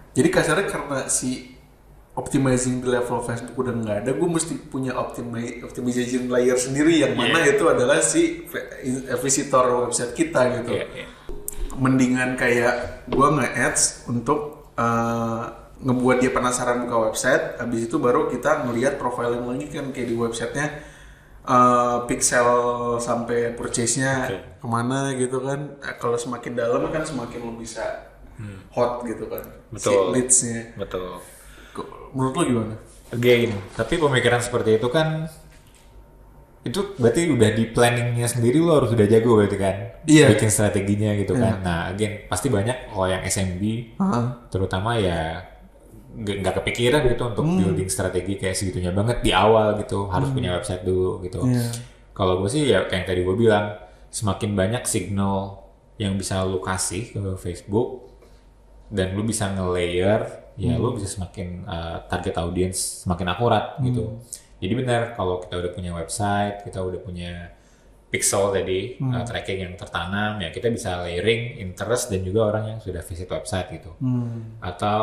Jadi kasarnya karena si optimizing di level Facebook udah nggak ada, gue mesti punya optimization layer sendiri yang mana itu adalah si visitor website kita gitu. Mendingan kayak gue nge-ads untuk ngebuat dia penasaran buka website, habis itu baru kita ngelihat profiling lagi kan kayak di websitenya pixel sampai purchase-nya kemana gitu kan. Kalau semakin dalam kan semakin lo bisa hot gitu kan. Betul. Si leads-nya. Betul. Menurut lo gimana? Again, tapi pemikiran seperti itu kan itu berarti udah di planningnya sendiri lo harus udah jago berarti kan. Iya. Bikin strateginya gitu kan. Nah, again pasti banyak kalau yang SMB terutama ya nggak kepikiran gitu untuk building strategi kayak segitunya banget di awal gitu, harus punya website dulu gitu. Kalau gue sih ya kayak yang tadi gue bilang, semakin banyak signal yang bisa lu kasih ke Facebook dan lu bisa nge-layer, ya lu bisa semakin target audience semakin akurat gitu. Jadi benar kalau kita udah punya website, kita udah punya pixel tadi tracking yang tertanam, ya kita bisa layering interest dan juga orang yang sudah visit website gitu. Atau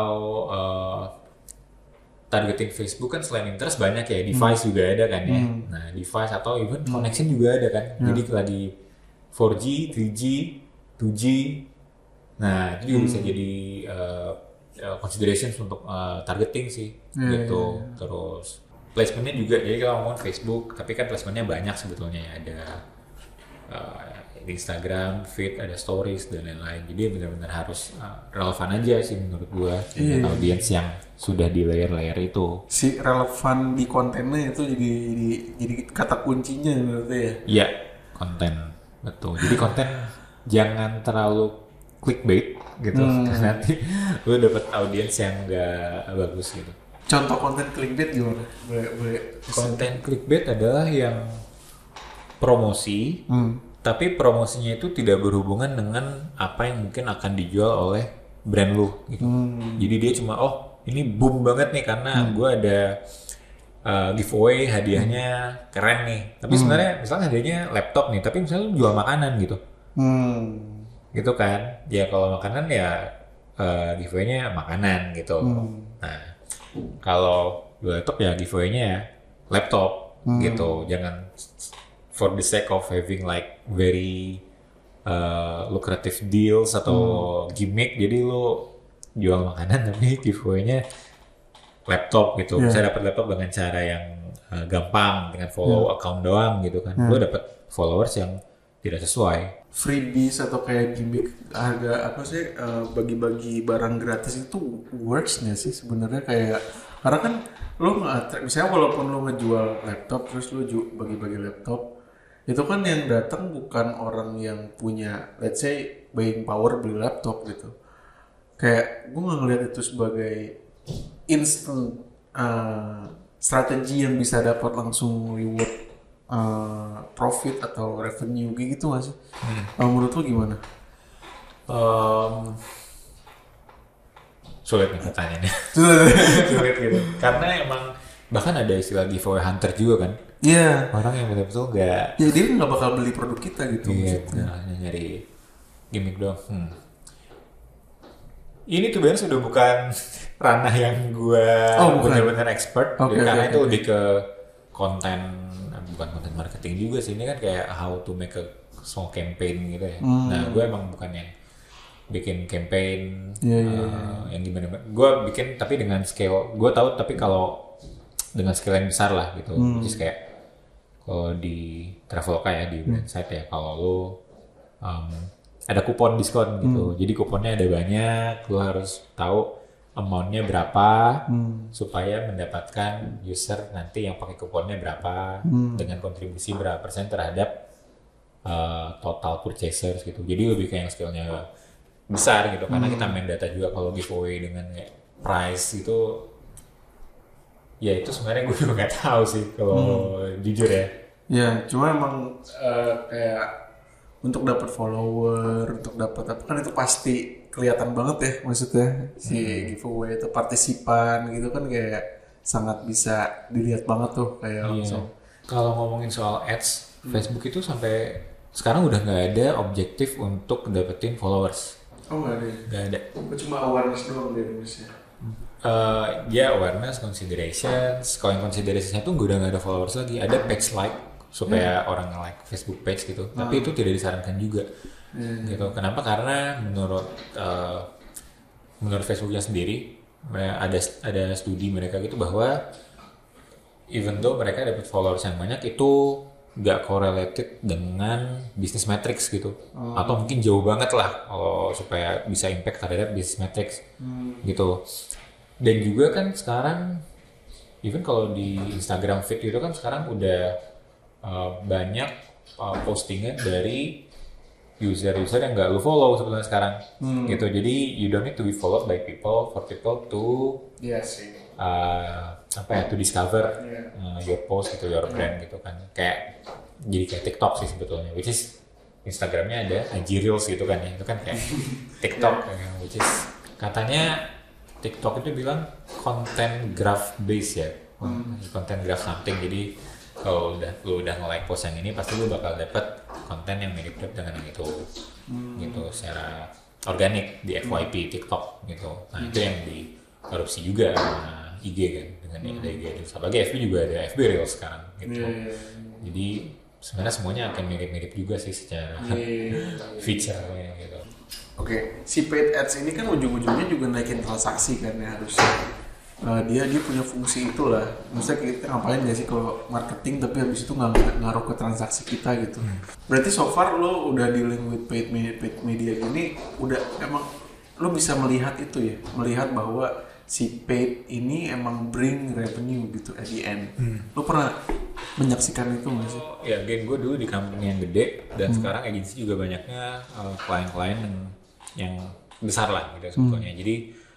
targeting Facebook kan selain interest banyak ya, device juga ada kan ya. Nah device atau even connection juga ada kan. Jadi lagi 4G, 3G, 2G, nah itu juga bisa jadi considerations untuk targeting sih gitu. Terus placementnya juga, jadi kalau ngomong Facebook, tapi kan placementnya banyak sebetulnya ya, ada di Instagram, feed, ada stories dan lain-lain. Jadi benar-benar harus relevan aja sih menurut gua audiens yang sudah di layer-layer itu. Si relevan di kontennya itu jadi kata kuncinya berarti ya. Iya, konten. Betul. Jadi konten jangan terlalu clickbait gitu. Nanti lu dapet audiens yang enggak bagus gitu. Contoh konten clickbait gimana? Konten clickbait adalah yang promosi, tapi promosinya itu tidak berhubungan dengan apa yang mungkin akan dijual oleh brand lu gitu. Jadi dia cuma ini boom banget nih karena gue ada giveaway, hadiahnya keren nih. Tapi sebenarnya misalnya hadiahnya laptop nih, tapi misalnya lu jual makanan gitu. Gitu kan. Ya kalau makanan ya giveaway-nya makanan gitu. Nah, kalau jual laptop ya giveaway-nya ya laptop gitu. Jangan for the sake of having like very lucrative deals atau gimmick, jadi lo jual makanan tapi giveaway-nya laptop gitu. Bisa dapat laptop dengan cara yang gampang, dengan follow account doang gitu kan. Lo dapat followers yang tidak sesuai. Freebies atau kayak gimmick harga apa sih, bagi-bagi barang gratis itu works nggak sih sebenarnya? Kayak karena kan lo nggak, misalnya walaupun lo ngejual laptop terus lo bagi-bagi laptop, itu kan yang datang bukan orang yang punya let's say buying power beli laptop gitu. Kayak gue nggak ngeliat itu sebagai instant strategi yang bisa dapat langsung reward profit atau revenue kayak gitu nggak sih? Menurut lo gimana? Sulit nih pertanyaannya. Sulit gitu. Karena emang bahkan ada istilah giveaway hunter juga kan. Iya. Orang yang betul-betul nggak. Ya dia nggak bakal beli produk kita gitu. Iya. Hanya nyari gimmick doang. Ini tuh benar sudah bukan ranah yang gue benar-benar expert. Karena itu lebih ke konten, bukan konten marketing juga sih. Ini kan kayak how to make a small campaign gitu ya. Nah gue emang bukan yang bikin campaign yang gimana. Gue bikin tapi dengan scale. Gue tahu tapi kalau dengan scale yang besar lah gitu. Which is kayak kalau di Traveloka ya, di brand site ya, kalau lo ada kupon diskon gitu. Jadi kuponnya ada banyak, lo harus tahu amount-nya berapa supaya mendapatkan user nanti yang pakai kuponnya berapa dengan kontribusi berapa persen terhadap total purchasers gitu. Jadi lebih kayak yang scale-nya besar gitu, karena kita main data juga. Kalau giveaway dengan kayak price itu ya itu sebenarnya gue juga nggak tahu sih kalau jujur ya. Ya, cuma emang kayak untuk dapat follower, untuk dapat apa kan itu pasti kelihatan banget ya maksudnya si giveaway itu partisipan gitu kan kayak sangat bisa dilihat banget tuh kayak langsung. Kalau ngomongin soal ads, Facebook itu sampai sekarang udah nggak ada objektif untuk dapetin followers. Oh nggak ada ya? Nggak ada. Cuma awareness doang di Indonesia. Ya awareness, considerations. Kalau yang considerationsnya tuh gue udah nggak ada followers lagi. Ada page like supaya orang nge-like Facebook page gitu. Tapi itu tidak disarankan juga. Gitu. Kenapa? Karena menurut Facebooknya sendiri ada studi mereka gitu bahwa even though mereka dapat followers yang banyak itu nggak correlated dengan business metrics gitu, atau mungkin jauh banget lah kalau supaya bisa impact terhadap business metrics gitu. Dan juga kan sekarang even kalau di Instagram feed itu kan sekarang udah banyak postingan dari user-user yang nggak lu follow sebenarnya sekarang gitu. Jadi you don't need to be followed by people for people to to discover your post gitu, your brand gitu kan. Kayak jadi kayak TikTok sih sebetulnya, which is Instagramnya ada IG Reels gitu kan ya, itu kan kayak TikTok which is katanya TikTok itu bilang content graph base ya, content graph something. Jadi kalau lu udah nge-like post yang ini pasti lu bakal dapet konten yang mirip-mirip dengan yang itu gitu secara organik di FYP TikTok gitu. Nah itu yang dikorupsi juga sama IG kan, dengan ada IG Reels. Apalagi FB juga ada FB Reels sekarang gitu. Jadi sebenarnya semuanya akan mirip-mirip juga sih secara feature-nya gitu. Oke, si paid ads ini kan ujung-ujungnya juga naikin transaksi kan ya harusnya. Dia punya fungsi itulah. Maksudnya kita ngapain gak sih kalau marketing tapi habis itu nggak ngaruh ke transaksi kita gitu. Berarti so far lo udah dealing with paid media gini, udah emang lo bisa melihat itu ya, melihat bahwa si paid ini emang bring revenue gitu at the end. Lo pernah menyaksikan itu nggak sih? Ya, again gue dulu di company yang gede dan sekarang agensi juga banyaknya klien-klien yang besar lah gitu sebetulnya. Jadi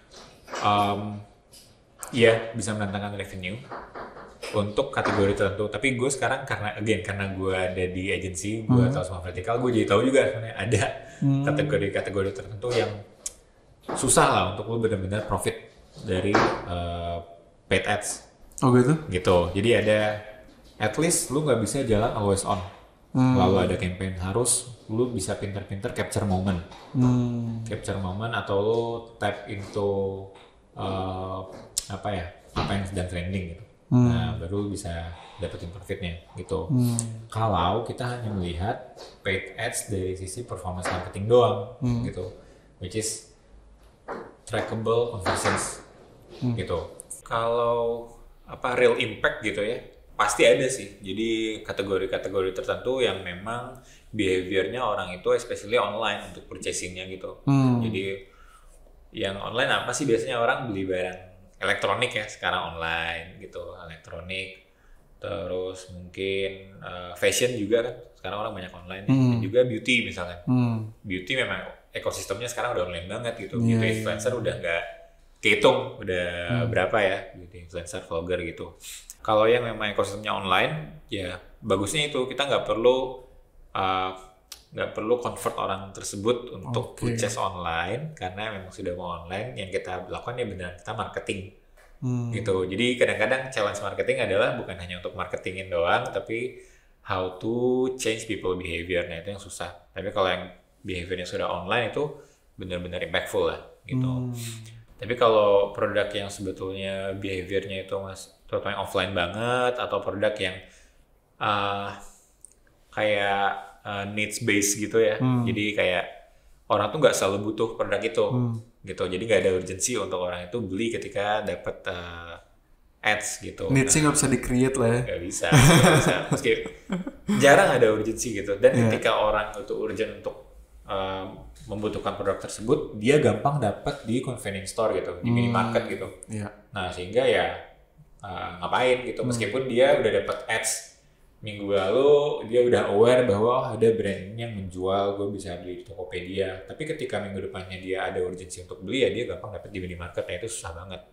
ya bisa mendatangkan revenue untuk kategori tertentu. Tapi gue sekarang karena gue ada di agensi, gue tahu semua vertikal, gue jadi tahu juga sebenarnya ada kategori-kategori tertentu yang susah lah untuk lo benar-benar profit dari paid ads. Oh gitu? Gitu. Jadi ada at least lu nggak bisa jalan always on. Lalu ada campaign, harus lu bisa pinter-pinter capture moment. Capture moment atau lu tap into apa yang sedang trending gitu. Nah baru bisa dapetin profitnya gitu. Kalau kita hanya melihat paid ads dari sisi performance marketing doang gitu, which is trackable conversions gitu. Kalau real impact gitu ya, pasti ada sih. Jadi kategori-kategori tertentu yang memang behaviornya orang itu especially online untuk purchasingnya gitu. Jadi yang online apa sih biasanya orang beli barang elektronik ya sekarang online gitu, elektronik. Terus mungkin fashion juga kan sekarang orang banyak online dan juga beauty misalkan. Beauty memang ekosistemnya sekarang udah online banget gitu. Beauty influencer udah nggak kehitung udah berapa ya beauty influencer vlogger gitu. Kalau yang memang ekosistemnya online, ya bagusnya itu kita nggak perlu convert orang tersebut untuk purchase online karena memang sudah mau online. Yang kita lakukan ya benar kita marketing gitu. Jadi kadang-kadang challenge marketing adalah bukan hanya untuk marketingin doang, tapi how to change people behavior. Nah itu yang susah. Tapi kalau yang behaviornya sudah online itu benar-benar impactful lah gitu. Tapi kalau produk yang sebetulnya behaviornya itu terutama offline banget atau produk yang kayak needs based gitu ya. Jadi kayak orang tuh nggak selalu butuh produk itu gitu. Jadi nggak ada urgensi untuk orang itu beli ketika dapat ads gitu. Needs-nya nggak bisa di-create lah ya. Nggak bisa. Meski jarang ada urgensi gitu. Dan ketika orang itu urgent untuk membutuhkan produk tersebut, dia gampang dapat di convenience store gitu, di minimarket gitu. Nah sehingga ya ngapain gitu, meskipun dia udah dapat ads minggu lalu, dia udah aware bahwa ada brand yang menjual, gue bisa beli di Tokopedia. Tapi ketika minggu depannya dia ada urgensi untuk beli, ya dia gampang dapat di minimarket. Nah itu susah banget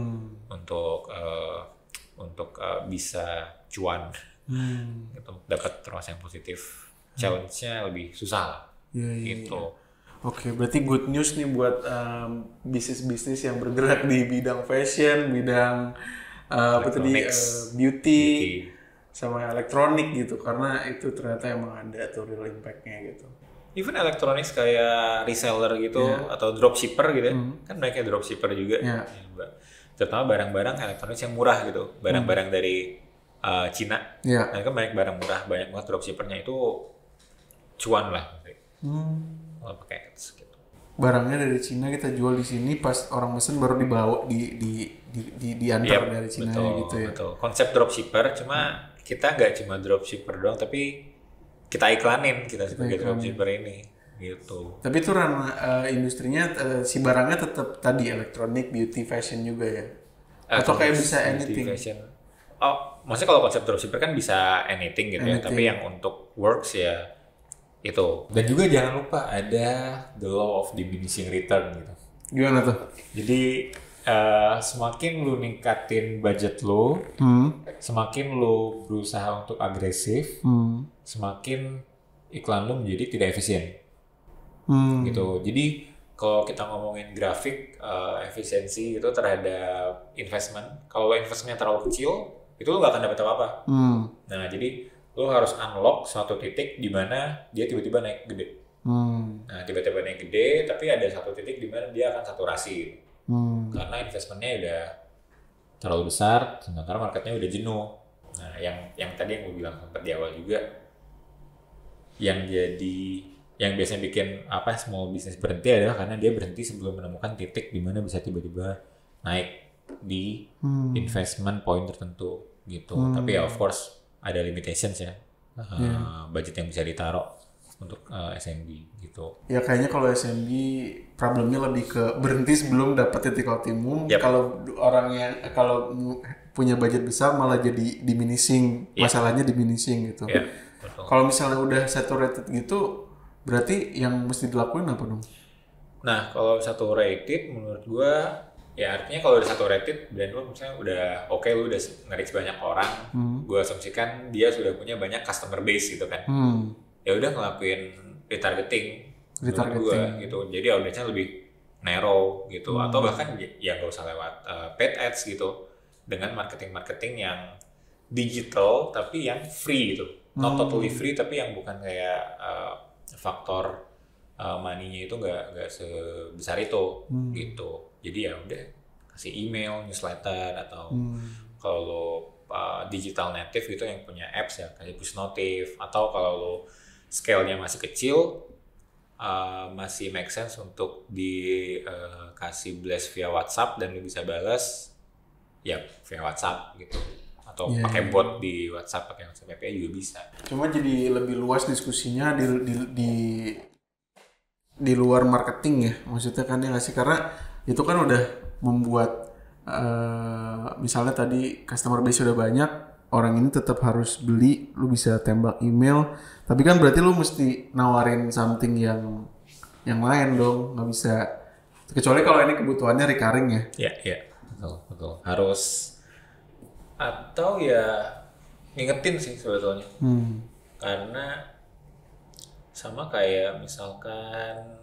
untuk bisa cuan, gitu, dapat terus yang positif. Challenge-nya lebih susah lah, gitu. Oke, berarti good news nih buat bisnis-bisnis yang bergerak di bidang fashion, bidang beauty, sama elektronik gitu, karena itu ternyata emang ada tuh real impact-nya gitu. even electronics kayak reseller gitu atau dropshipper gitu ya. Kan mereka dropshipper juga. Ya, terutama barang-barang elektronik yang murah gitu. Barang-barang dari Cina. Nah, kan banyak barang murah, banyak banget dropshippernya itu cuan lah. Kalau pakai ads gitu. Barangnya dari Cina kita jual di sini, pas orang mesen baru dibawa diantar dari Cina gitu ya. Betul. Konsep dropshipper, cuma kita nggak cuma dropshipper doang, tapi kita iklanin kita sebagai dropshipper ini gitu. Tapi itu ranah industrinya si barangnya tetap tadi elektronik, beauty, fashion juga ya. Atau kayak bisa anything. Fashion. Oh, maksudnya kalau konsep dropshipper kan bisa anything gitu ya, tapi yang untuk works ya itu. Dan juga jangan lupa ada the law of diminishing return gitu. Gimana tuh? Jadi semakin lu ningkatin budget lu, semakin lu berusaha untuk agresif, semakin iklan lu menjadi tidak efisien. Gitu. Jadi kalau kita ngomongin grafik efisiensi itu terhadap investment, kalau investmentnya terlalu kecil, itu lu nggak akan dapat apa-apa. Nah, jadi lu harus unlock suatu titik di mana dia tiba-tiba naik gede. Nah, tiba-tiba naik gede, tapi ada satu titik di mana dia akan saturasi. Karena investmentnya udah terlalu besar, sementara marketnya udah jenuh. Nah, yang tadi yang gue bilang sempat di awal juga, yang biasanya bikin small business berhenti adalah karena dia berhenti sebelum menemukan titik di mana bisa tiba-tiba naik di investment point tertentu gitu. Tapi ya of course ada limitations ya, budget yang bisa ditaruh untuk SMB gitu. Ya kayaknya kalau SMB problemnya lebih ke berhenti sebelum dapat titik optimum. Kalau kalau punya budget besar malah jadi diminishing, masalahnya diminishing gitu. Kalau misalnya udah saturated gitu, berarti yang mesti dilakuin apa dong? Nah, kalau saturated menurut gua ya artinya kalau udah saturated, brand lu misalnya udah oke, lu udah nge-reach banyak orang, gua asumsikan dia sudah punya banyak customer base gitu kan. Ya udah ngelakuin retargeting gua gitu. Jadi audiensnya lebih narrow gitu, atau bahkan ya nggak usah lewat paid ads gitu, dengan marketing yang digital tapi yang free gitu. Not totally free, tapi yang bukan kayak faktor money-nya itu nggak sebesar itu gitu. Jadi ya udah kasih email, newsletter, atau kalau digital native gitu yang punya apps ya kasih push notif, atau kalau lo scale-nya masih kecil masih make sense untuk dikasih blast via WhatsApp dan lo bisa balas ya via WhatsApp gitu. Atau pakai bot di WhatsApp, pakai WhatsApp API juga bisa. Cuma jadi lebih luas diskusinya di luar marketing ya, maksudnya kan ya nggak sih, karena itu kan udah membuat misalnya tadi customer base sudah banyak, orang ini tetap harus beli, lu bisa tembak email, tapi kan berarti lu mesti nawarin something yang lain dong, nggak bisa, kecuali kalau ini kebutuhannya recurring ya. Iya, betul. Harus, atau ya ngingetin sih sebetulnya. Karena sama kayak misalkan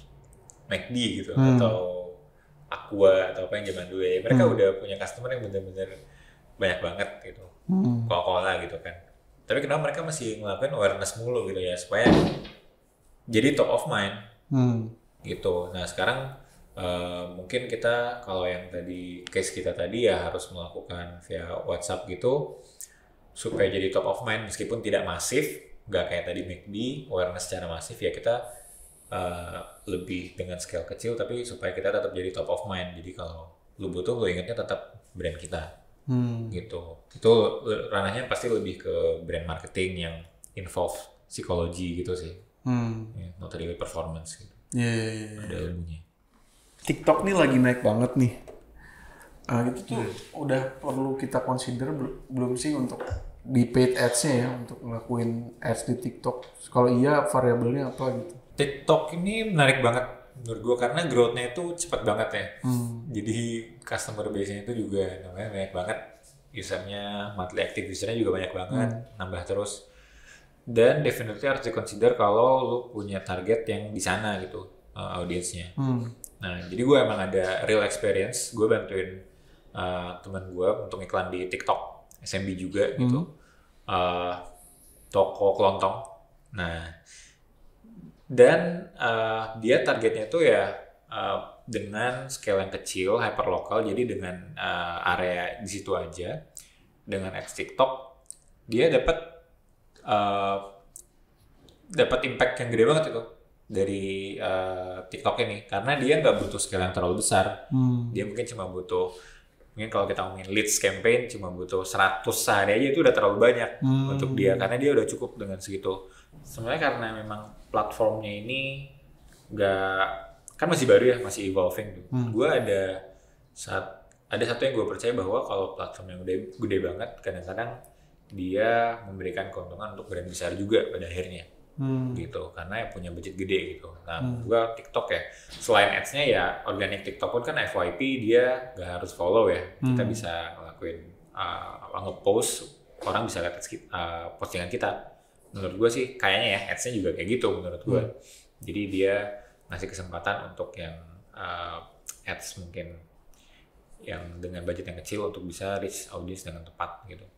McD gitu, atau Aqua atau apa yang zaman dulu ya, mereka udah punya customer yang benar-benar banyak banget gitu, Coca-Cola gitu kan. Tapi kenapa mereka masih ngelakuin awareness mulu gitu ya, supaya jadi top of mind gitu. Nah sekarang mungkin kita kalau yang tadi case kita tadi ya harus melakukan via WhatsApp gitu supaya jadi top of mind meskipun tidak masif, nggak kayak tadi McD awareness secara masif ya, kita lebih dengan scale kecil tapi supaya kita tetap jadi top of mind. Jadi kalau lu butuh, lu ingetnya tetap brand kita gitu. Itu ranahnya pasti lebih ke brand marketing yang involve psikologi gitu sih, not really performance gitu. Ada ilmunya. TikTok nih lagi naik banget nih. Itu tuh udah perlu kita consider belum sih untuk di paid ads-nya ya, untuk ngelakuin ads di TikTok? Kalau iya, variabelnya apa gitu? TikTok ini menarik banget menurut gue karena growth-nya itu cepat banget ya. Jadi customer base-nya itu juga namanya banyak banget. Usernya, monthly active usernya juga banyak banget, nambah terus. Dan definitely harus di-consider kalau lu punya target yang di sana gitu, audiensnya. Nah, jadi gue emang ada real experience. Gue bantuin teman gue untuk iklan di TikTok, SMB juga gitu. Toko kelontong. Nah, Dan dia targetnya tuh ya dengan scale yang kecil, hyperlocal, jadi dengan area di situ aja. Dengan ads TikTok, dia dapat impact yang gede banget itu dari TikTok ini, karena dia nggak butuh scale yang terlalu besar. Dia mungkin cuma butuh, mungkin kalau kita ngomongin leads campaign cuma butuh 100 sehari aja, itu udah terlalu banyak untuk dia, karena dia udah cukup dengan segitu. Sebenarnya karena memang platformnya ini kan masih baru ya, masih evolving. Gue ada satu yang gue percaya, bahwa kalau platform yang gede banget, kadang-kadang dia memberikan keuntungan untuk brand besar juga pada akhirnya. Gitu, karena yang punya budget gede gitu. Nah, gua TikTok ya, selain ads-nya ya organic TikTok pun kan FYP, dia nggak harus follow ya. Kita bisa ngelakuin nge-post, orang bisa lihat postingan kita. Menurut gua sih kayaknya ya ads-nya juga kayak gitu menurut gua. Jadi dia ngasih kesempatan untuk yang ads mungkin yang dengan budget yang kecil untuk bisa reach audience dengan tepat gitu.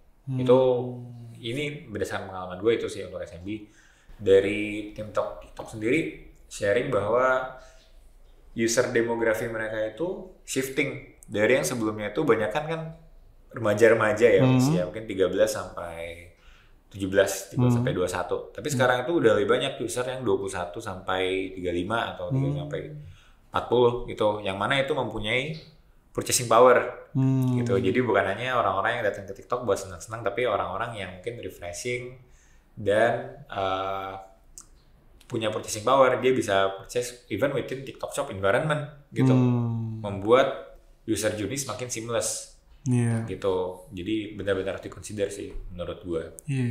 Ini berdasarkan pengalaman gue itu sih untuk SMB. Dari tim TikTok sendiri sharing bahwa user demografi mereka itu shifting dari yang sebelumnya itu banyak kan remaja-remaja ya, usia mungkin 13 sampai 17, 13 sampai 21. Tapi sekarang itu udah lebih banyak user yang 21 sampai 35 atau 30 sampai 40 gitu. Yang mana itu mempunyai purchasing power gitu. Jadi bukan hanya orang-orang yang datang ke TikTok buat senang-senang, tapi orang-orang yang mungkin refreshing dan punya purchasing power. Dia bisa purchase even within TikTok Shop environment gitu. Membuat user journey semakin seamless gitu. Jadi benar-benar harus diconsider sih menurut gue.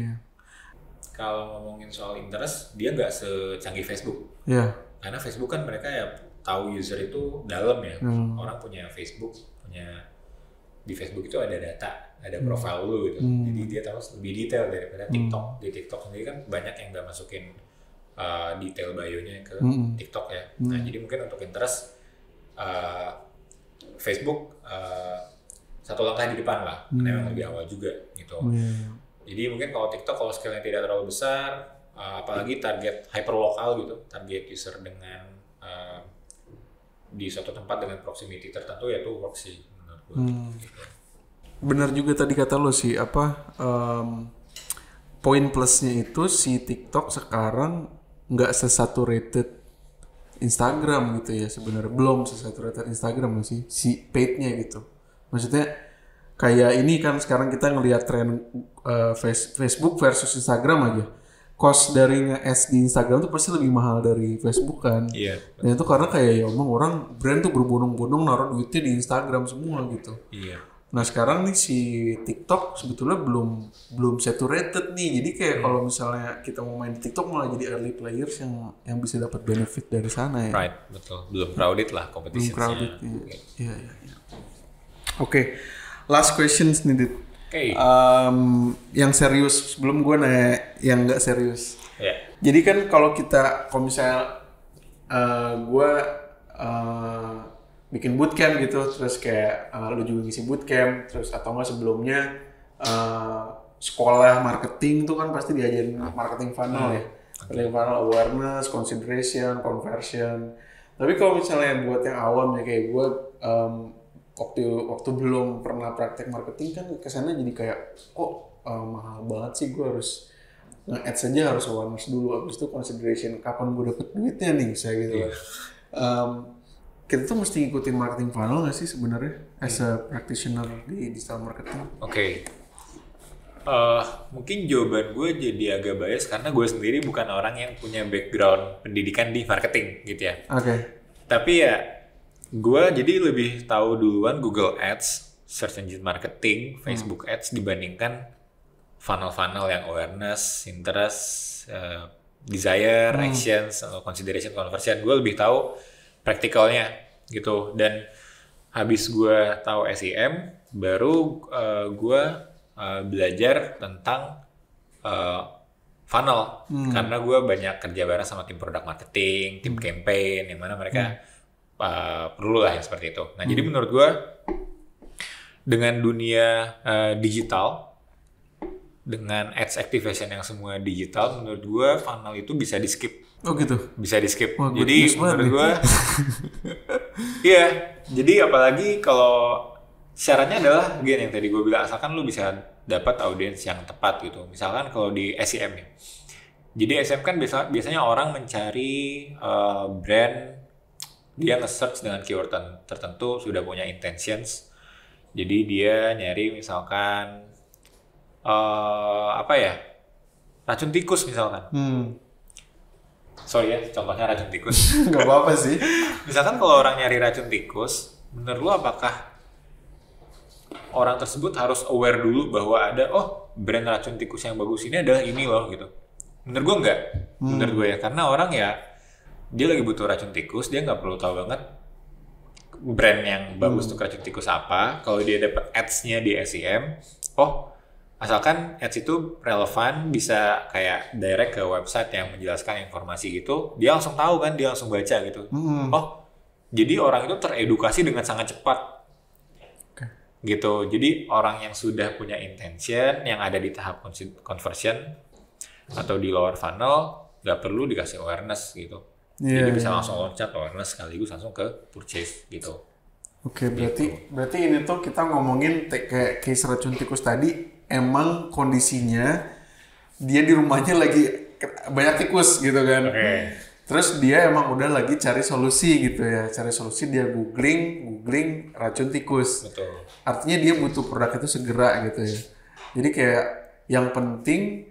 Kalau ngomongin soal interest, dia nggak secanggih Facebook. Karena Facebook kan mereka ya tahu user itu dalam ya. Orang punya Facebook, di Facebook itu ada data, ada profile lu gitu. Jadi dia tahu lebih detail daripada TikTok. Di TikTok sendiri kan banyak yang nggak masukin detail bio-nya ke TikTok ya. Nah, jadi mungkin untuk interest Facebook satu langkah di depan lah, karena memang lebih awal juga gitu. Jadi mungkin kalau TikTok, kalau scale-nya tidak terlalu besar, apalagi target hyperlokal gitu, target user dengan di suatu tempat dengan proximity tertentu, ya itu work sih menurut gue. Gitu. Benar juga tadi kata lo sih, poin plusnya itu si TikTok sekarang nggak sesaturated Instagram gitu ya, sebenarnya belum sesaturated Instagram sih si paid-nya gitu. Maksudnya kayak ini kan sekarang kita ngelihat tren Facebook versus Instagram aja. Cost dari nge-ads di Instagram tuh pasti lebih mahal dari Facebook kan. Dan itu karena kayak ya emang orang brand tuh berbondong-bondong naruh duitnya di Instagram semua gitu. Nah sekarang nih si TikTok sebetulnya belum saturated nih. Jadi kayak kalau misalnya kita mau main di TikTok malah jadi early players yang bisa dapat benefit dari sana ya. Right, betul. Belum crowded lah competition-nya. Belum crowded, iya. Oke. Last questions nih, Dit. Yang serius, sebelum gue nanya yang nggak serius. Jadi kan kalau misalnya gue bikin bootcamp gitu, terus kayak lu juga ngisi bootcamp, terus atau nggak sebelumnya sekolah marketing tuh kan pasti diajarin marketing funnel ya. Marketing funnel, awareness, consideration, conversion. Tapi kalau misalnya buat yang awam ya kayak gue, waktu belum pernah praktek marketing kan kesannya jadi kayak kok mahal banget sih, gue harus nge-ads saja harus awareness dulu, habis itu consideration, kapan gue dapet duitnya nih saya gitu. Kita tuh mesti ngikutin marketing funnel nggak sih sebenarnya as a practitioner di digital marketing? Mungkin jawaban gue jadi agak bias karena gue sendiri bukan orang yang punya background pendidikan di marketing gitu ya. Tapi ya gue jadi lebih tahu duluan Google Ads, search engine marketing, Facebook Ads dibandingkan funnel-funnel yang awareness, interest, desire, actions, atau consideration, conversion. Gue lebih tahu praktikalnya gitu. Dan habis gue tahu SEM, baru gue belajar tentang funnel. Karena gue banyak kerja bareng sama tim product marketing, tim campaign, yang mana mereka perlu lah yang seperti itu. Nah, jadi menurut gue dengan dunia digital, dengan ads activation yang semua digital, menurut gue funnel itu bisa di skip Oh gitu. Bisa di skip. Wah, good Jadi news banget menurut nih. gue, iya. Jadi apalagi kalau syaratnya adalah gini yang tadi gue bilang, asalkan lu bisa dapat audiens yang tepat gitu. Misalkan kalau di SEM ya. Jadi SEM kan biasanya orang mencari brand, dia nge-search dengan keyword tertentu, sudah punya intentions. Jadi dia nyari misalkan apa ya? Racun tikus misalkan. Sorry ya, contohnya racun tikus. Nggak apa-apa sih. Misalkan kalau orang nyari racun tikus, menurut lu apakah orang tersebut harus aware dulu bahwa ada brand racun tikus yang bagus ini adalah ini loh gitu? Menurut gue enggak. Menurut gue ya, karena orang ya dia lagi butuh racun tikus, dia nggak perlu tahu banget brand yang bagus untuk racun tikus apa. Kalau dia dapat ads-nya di SEM, asalkan ads itu relevan, bisa kayak direct ke website yang menjelaskan informasi gitu, dia langsung tahu kan, dia langsung baca gitu. Jadi orang itu teredukasi dengan sangat cepat. Gitu. Jadi orang yang sudah punya intention, yang ada di tahap conversion atau di lower funnel, nggak perlu dikasih awareness gitu. Jadi bisa langsung loncat awareness sekaligus langsung ke purchase gitu. Oke, berarti ini tuh kita ngomongin kayak case racun tikus tadi, emang kondisinya dia di rumahnya lagi banyak tikus gitu kan. Terus dia emang udah lagi cari solusi gitu ya. Cari solusi, dia googling racun tikus. Betul. Artinya dia butuh produk itu segera gitu ya. Jadi kayak yang penting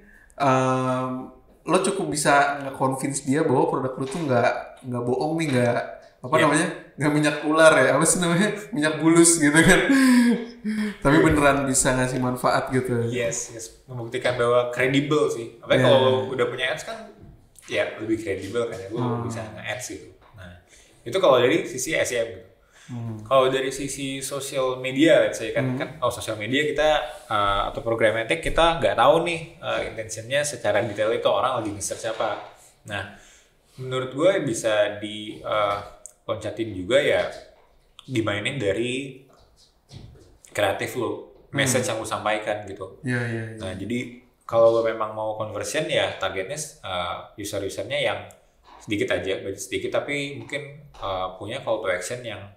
lo cukup bisa nge-convince dia bahwa produk lo tuh nggak bohong nih, namanya, nggak minyak ular ya, apa sih namanya, minyak bulus gitu kan. Tapi beneran bisa ngasih manfaat gitu. Yes, membuktikan bahwa kredibel sih. Apalagi kalau lo udah punya ads kan, ya lebih kredibel kan ya, lo bisa nge-ads gitu. Nah, itu kalau dari sisi SEM gitu. Kalau dari sisi social media, let's say kan social media kita atau programmatic kita nggak tahu nih intentionnya secara detail itu orang lagi nge-search apa. Nah, menurut gue bisa di loncatin juga ya, dimainin dari kreatif lo, message yang lo sampaikan gitu. Nah, jadi kalau lo memang mau conversion ya targetnya user-usernya yang sedikit aja, budget sedikit, tapi mungkin punya call to action yang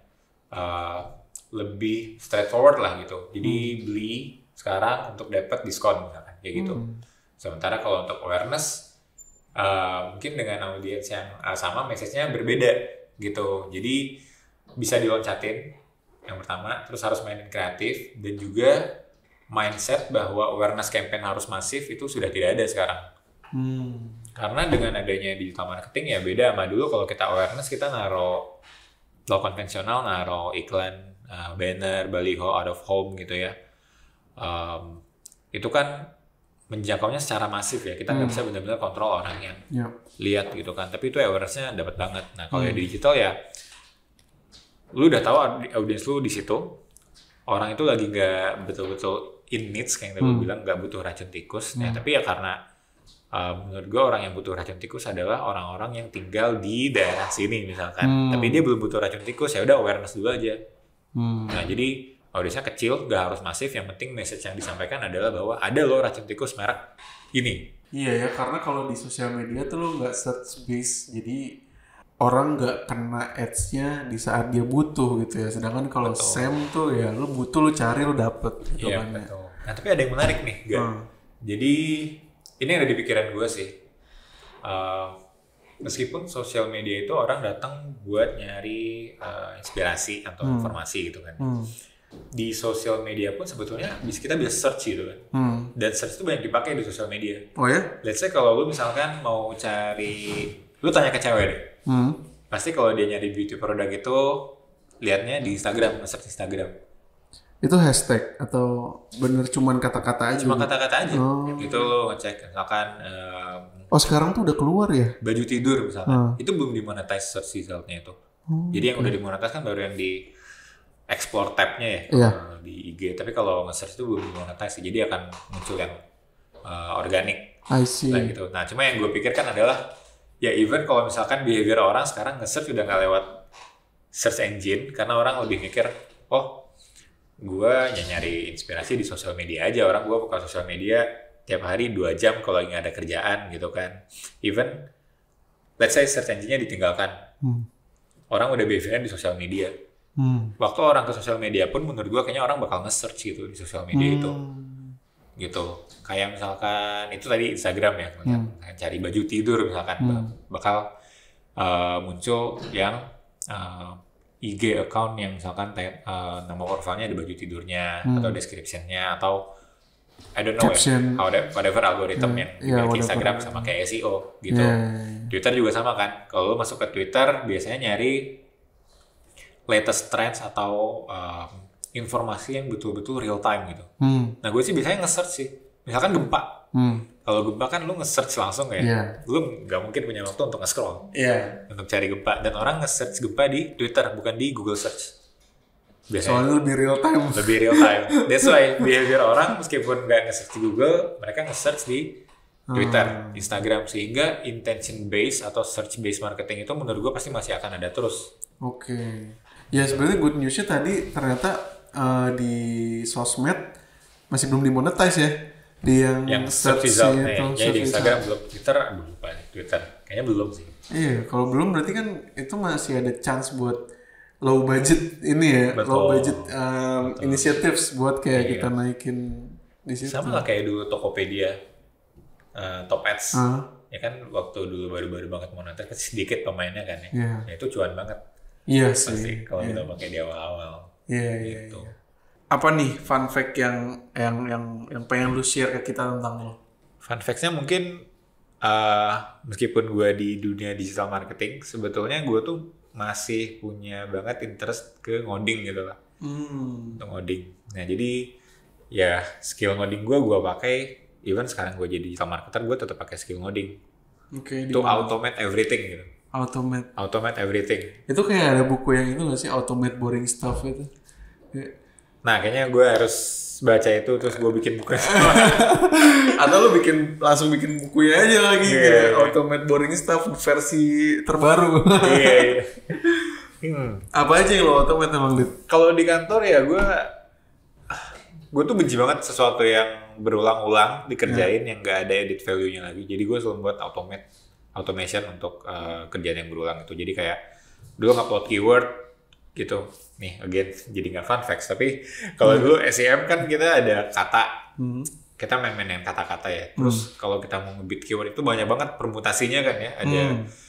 lebih straightforward lah gitu. Jadi beli sekarang untuk dapat diskon misalkan kayak gitu. Sementara kalau untuk awareness mungkin dengan audiens yang sama, message-nya berbeda gitu. Jadi bisa diloncatin yang pertama, terus harus mainin kreatif, dan juga mindset bahwa awareness campaign harus masif itu sudah tidak ada sekarang. Karena dengan adanya digital marketing ya beda sama dulu. Kalau kita awareness, kita naruh lo konvensional, naruh iklan, banner, baliho, out of home gitu ya. Itu kan menjangkaunya secara masif ya. Kita nggak bisa benar-benar kontrol orang yang lihat gitu kan. Tapi itu awareness-nya dapat banget. Nah, kalau di digital ya, lu udah tahu audiens lu di situ. Orang itu lagi nggak betul-betul in needs, kayak yang tadi bilang, nggak butuh racun tikus. Nah, tapi ya karena menurut gue orang yang butuh racun tikus adalah orang-orang yang tinggal di daerah sini misalkan, tapi dia belum butuh racun tikus, ya udah awareness dulu aja. Nah, jadi audiensnya kecil, nggak harus masif, yang penting message yang disampaikan adalah bahwa ada loh racun tikus merek ini. Iya ya, karena kalau di sosial media tuh lo nggak search base, jadi orang nggak kena ads-nya di saat dia butuh gitu ya. Sedangkan kalau SEM tuh ya lo butuh, lo cari, lo dapet gitu kan. Betul. Nah, tapi ada yang menarik nih, Jadi ini ada di pikiran gue sih. Meskipun sosial media itu orang datang buat nyari inspirasi atau informasi gitu kan. Di sosial media pun sebetulnya kita bisa search gitu kan. Dan search itu banyak dipakai di sosial media. Oh ya? Let's say kalau lu misalkan mau cari, lu tanya ke cewek deh. Pasti kalau dia nyari beauty product itu liatnya di Instagram, nge-search Instagram. Itu hashtag atau bener cuman kata-kata aja? Cuma kata-kata aja. Itu lo ngecek misalkan sekarang tuh udah keluar ya? Baju tidur misalkan. Itu belum dimonetize search result-nya itu. Jadi yang udah dimonetize kan baru yang di explore tab-nya ya, di IG. Tapi kalau nge-search itu belum dimonetize, jadi akan muncul yang organik. I see. Nah, gitu. Nah, cuma yang gue pikirkan adalah ya even kalau misalkan behavior orang sekarang nge-search udah nggak lewat search engine, karena orang lebih mikir, gue nyari inspirasi di sosial media aja. Orang gue buka sosial media tiap hari 2 jam kalau lagi nggak ada kerjaan gitu kan. Even let's say search engine-nya ditinggalkan. Orang udah behavior di sosial media. Waktu orang ke sosial media pun menurut gue kayaknya orang bakal nge-search gitu di sosial media itu. Gitu. Kayak misalkan itu tadi Instagram ya, cari baju tidur misalkan bakal muncul yang IG account yang misalkan nama profilnya ada baju tidurnya atau description-nya atau I don't know Caption. ya, whatever algorithm yang dimiliki Instagram sama kayak SEO gitu. Twitter juga sama kan. Kalau lo masuk ke Twitter biasanya nyari latest trends atau informasi yang betul-betul real time gitu. Nah gue sih biasanya nge-search sih. Misalkan gempa. Kalau gempa kan lu nge-search langsung ya. Lu nggak mungkin punya waktu untuk nge-scroll. Untuk cari gempa. Dan orang nge-search gempa di Twitter bukan di Google Search. Biasanya Soalnya lebih real time. Lebih real time. That's why behavior orang meskipun nggak nge-search di Google, mereka nge-search di Twitter, Instagram. Sehingga intention based atau search based marketing itu menurut gue pasti masih akan ada terus. Oke. Ya sebenarnya good newsnya tadi ternyata di sosmed masih belum dimonetize ya. Di yang search result ya di Instagram belum. Twitter aduh lupa nih. Twitter kayaknya belum sih. Iya, kalau belum berarti kan itu masih ada chance buat low budget ini ya. Betul. Low budget initiatives buat kayak kita naikin di situ. Sama lah kayak dulu Tokopedia Top Ads. Ya kan waktu dulu baru-baru banget moneter kan sedikit pemainnya kan ya. Ya itu cuan banget. Iya pasti sih. kalau kita pakai di awal-awal. Iya, gitu. iya. Apa nih fun fact yang pengen lu share ke kita tentang lo? Fun facts-nya mungkin meskipun gue di dunia digital marketing, sebetulnya gue tuh masih punya banget interest ke ngoding gitu lah. Untuk ngoding. Nah jadi ya skill ngoding gue pakai, even sekarang gue jadi digital marketer, gue tetap pakai skill ngoding. To automate everything gitu. Automate everything. Itu kayak ada buku yang itu nggak sih, Automate Boring Stuff itu? Nah kayaknya gue harus baca itu terus gue bikin buku. Atau lu langsung bikin bukunya aja lagi gitu. Automate Boring Stuff versi terbaru. Iya. Apa aja yang lo automate emang, Dit? Kalau di kantor ya gue tuh benci banget sesuatu yang berulang-ulang dikerjain yang gak ada edit value-nya lagi. Jadi gue selalu buat automation untuk kerjaan yang berulang itu. Jadi kayak dulu ngupload keyword gitu. Nih again jadi nggak fun facts, tapi kalau dulu SEM kan kita ada kata. Kita main-mainin kata-kata ya. Terus kalau kita mau ngebit keyword itu banyak banget permutasinya kan ya. Ada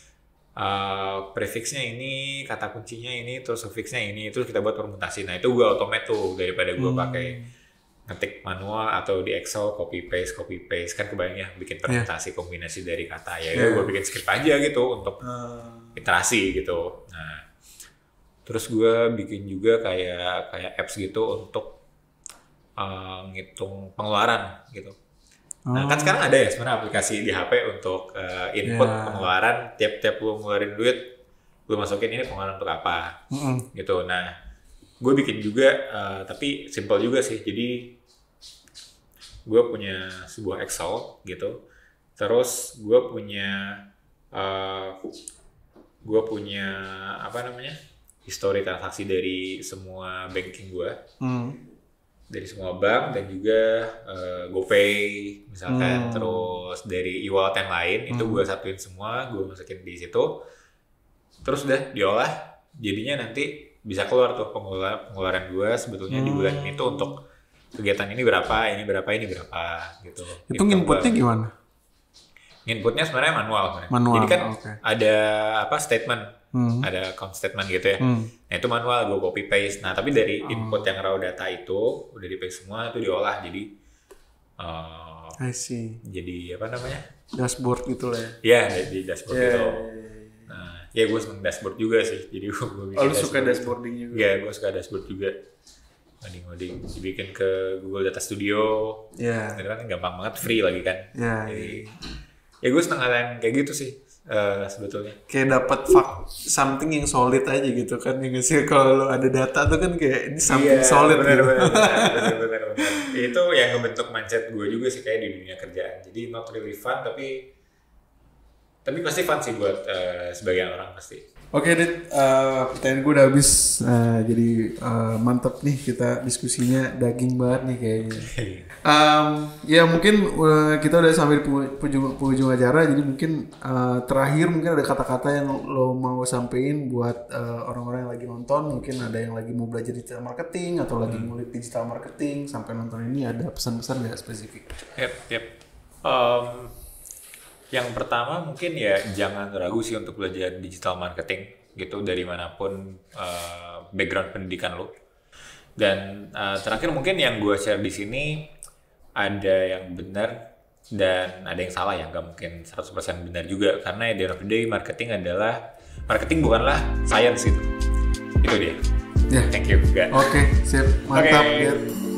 prefixnya ini, kata kuncinya ini, terus suffixnya ini, terus kita buat permutasi. Nah itu gue automate tuh daripada gue pakai ngetik manual atau di Excel copy paste kan kebayang ya bikin permutasi kombinasi dari kata ya gue bikin script aja gitu untuk iterasi gitu. Nah terus gue bikin juga kayak apps gitu untuk ngitung pengeluaran gitu. Nah kan sekarang ada ya sebenarnya aplikasi di HP untuk input pengeluaran, tiap lu ngeluarin duit lu masukin ini pengeluaran untuk apa gitu. Nah gue bikin juga tapi simple juga sih. Jadi gue punya sebuah Excel gitu, terus gue punya apa namanya history transaksi dari semua banking gue, dari semua bank dan juga GoPay misalkan, terus dari e-wallet yang lain itu gue satuin semua, gue masukin di situ, terus udah diolah, jadinya nanti bisa keluar tuh pengeluaran gue sebetulnya di bulan ini tuh untuk kegiatan ini berapa gitu. Itu inputnya gimana? Inputnya sebenarnya manual. Jadi kan ada statement, ada account statement gitu ya. Nah itu manual, gue copy paste. Nah tapi dari input yang raw data itu udah di paste semua, itu diolah jadi I see. Jadi apa namanya? Dashboard gitu lah ya. Iya, di dashboard gitu. Nah, ya gue seneng dashboard juga sih. Jadi gue lu suka dashboarding juga? Iya, gue suka dashboard juga. Ngoding dibikin ke Google Data Studio. Itu kan gampang banget, free lagi kan. Jadi ya gue seneng hal yang kayak gitu sih sebetulnya. Kayak dapat something yang solid aja gitu kan. Yang sih kalau ada data tuh kan kayak ini something solid. Bener. Itu yang ngebentuk mindset gue juga sih kayak di dunia kerjaan. Jadi not really fun tapi pasti fun sih buat sebagian orang pasti. Oke, Dit, pertanyaan gue udah habis. Jadi mantep nih kita diskusinya, daging banget nih kayaknya. Ya mungkin kita udah sampai di penghujung acara, jadi mungkin terakhir mungkin ada kata-kata yang lo mau sampein buat orang-orang yang lagi nonton. Mungkin ada yang lagi mau belajar digital marketing atau lagi ngulik digital marketing sampai nonton ini, ada pesan-pesan nggak spesifik? Yep. Yang pertama mungkin ya jangan ragu sih untuk belajar digital marketing gitu dari manapun background pendidikan lo. Dan terakhir mungkin yang gue share di sini ada yang benar dan ada yang salah ya, nggak mungkin 100% benar juga karena at the end of the day marketing bukanlah science gitu. Itu dia. Ya. Thank you. Oke, sip. Mantap. Okay. Ya.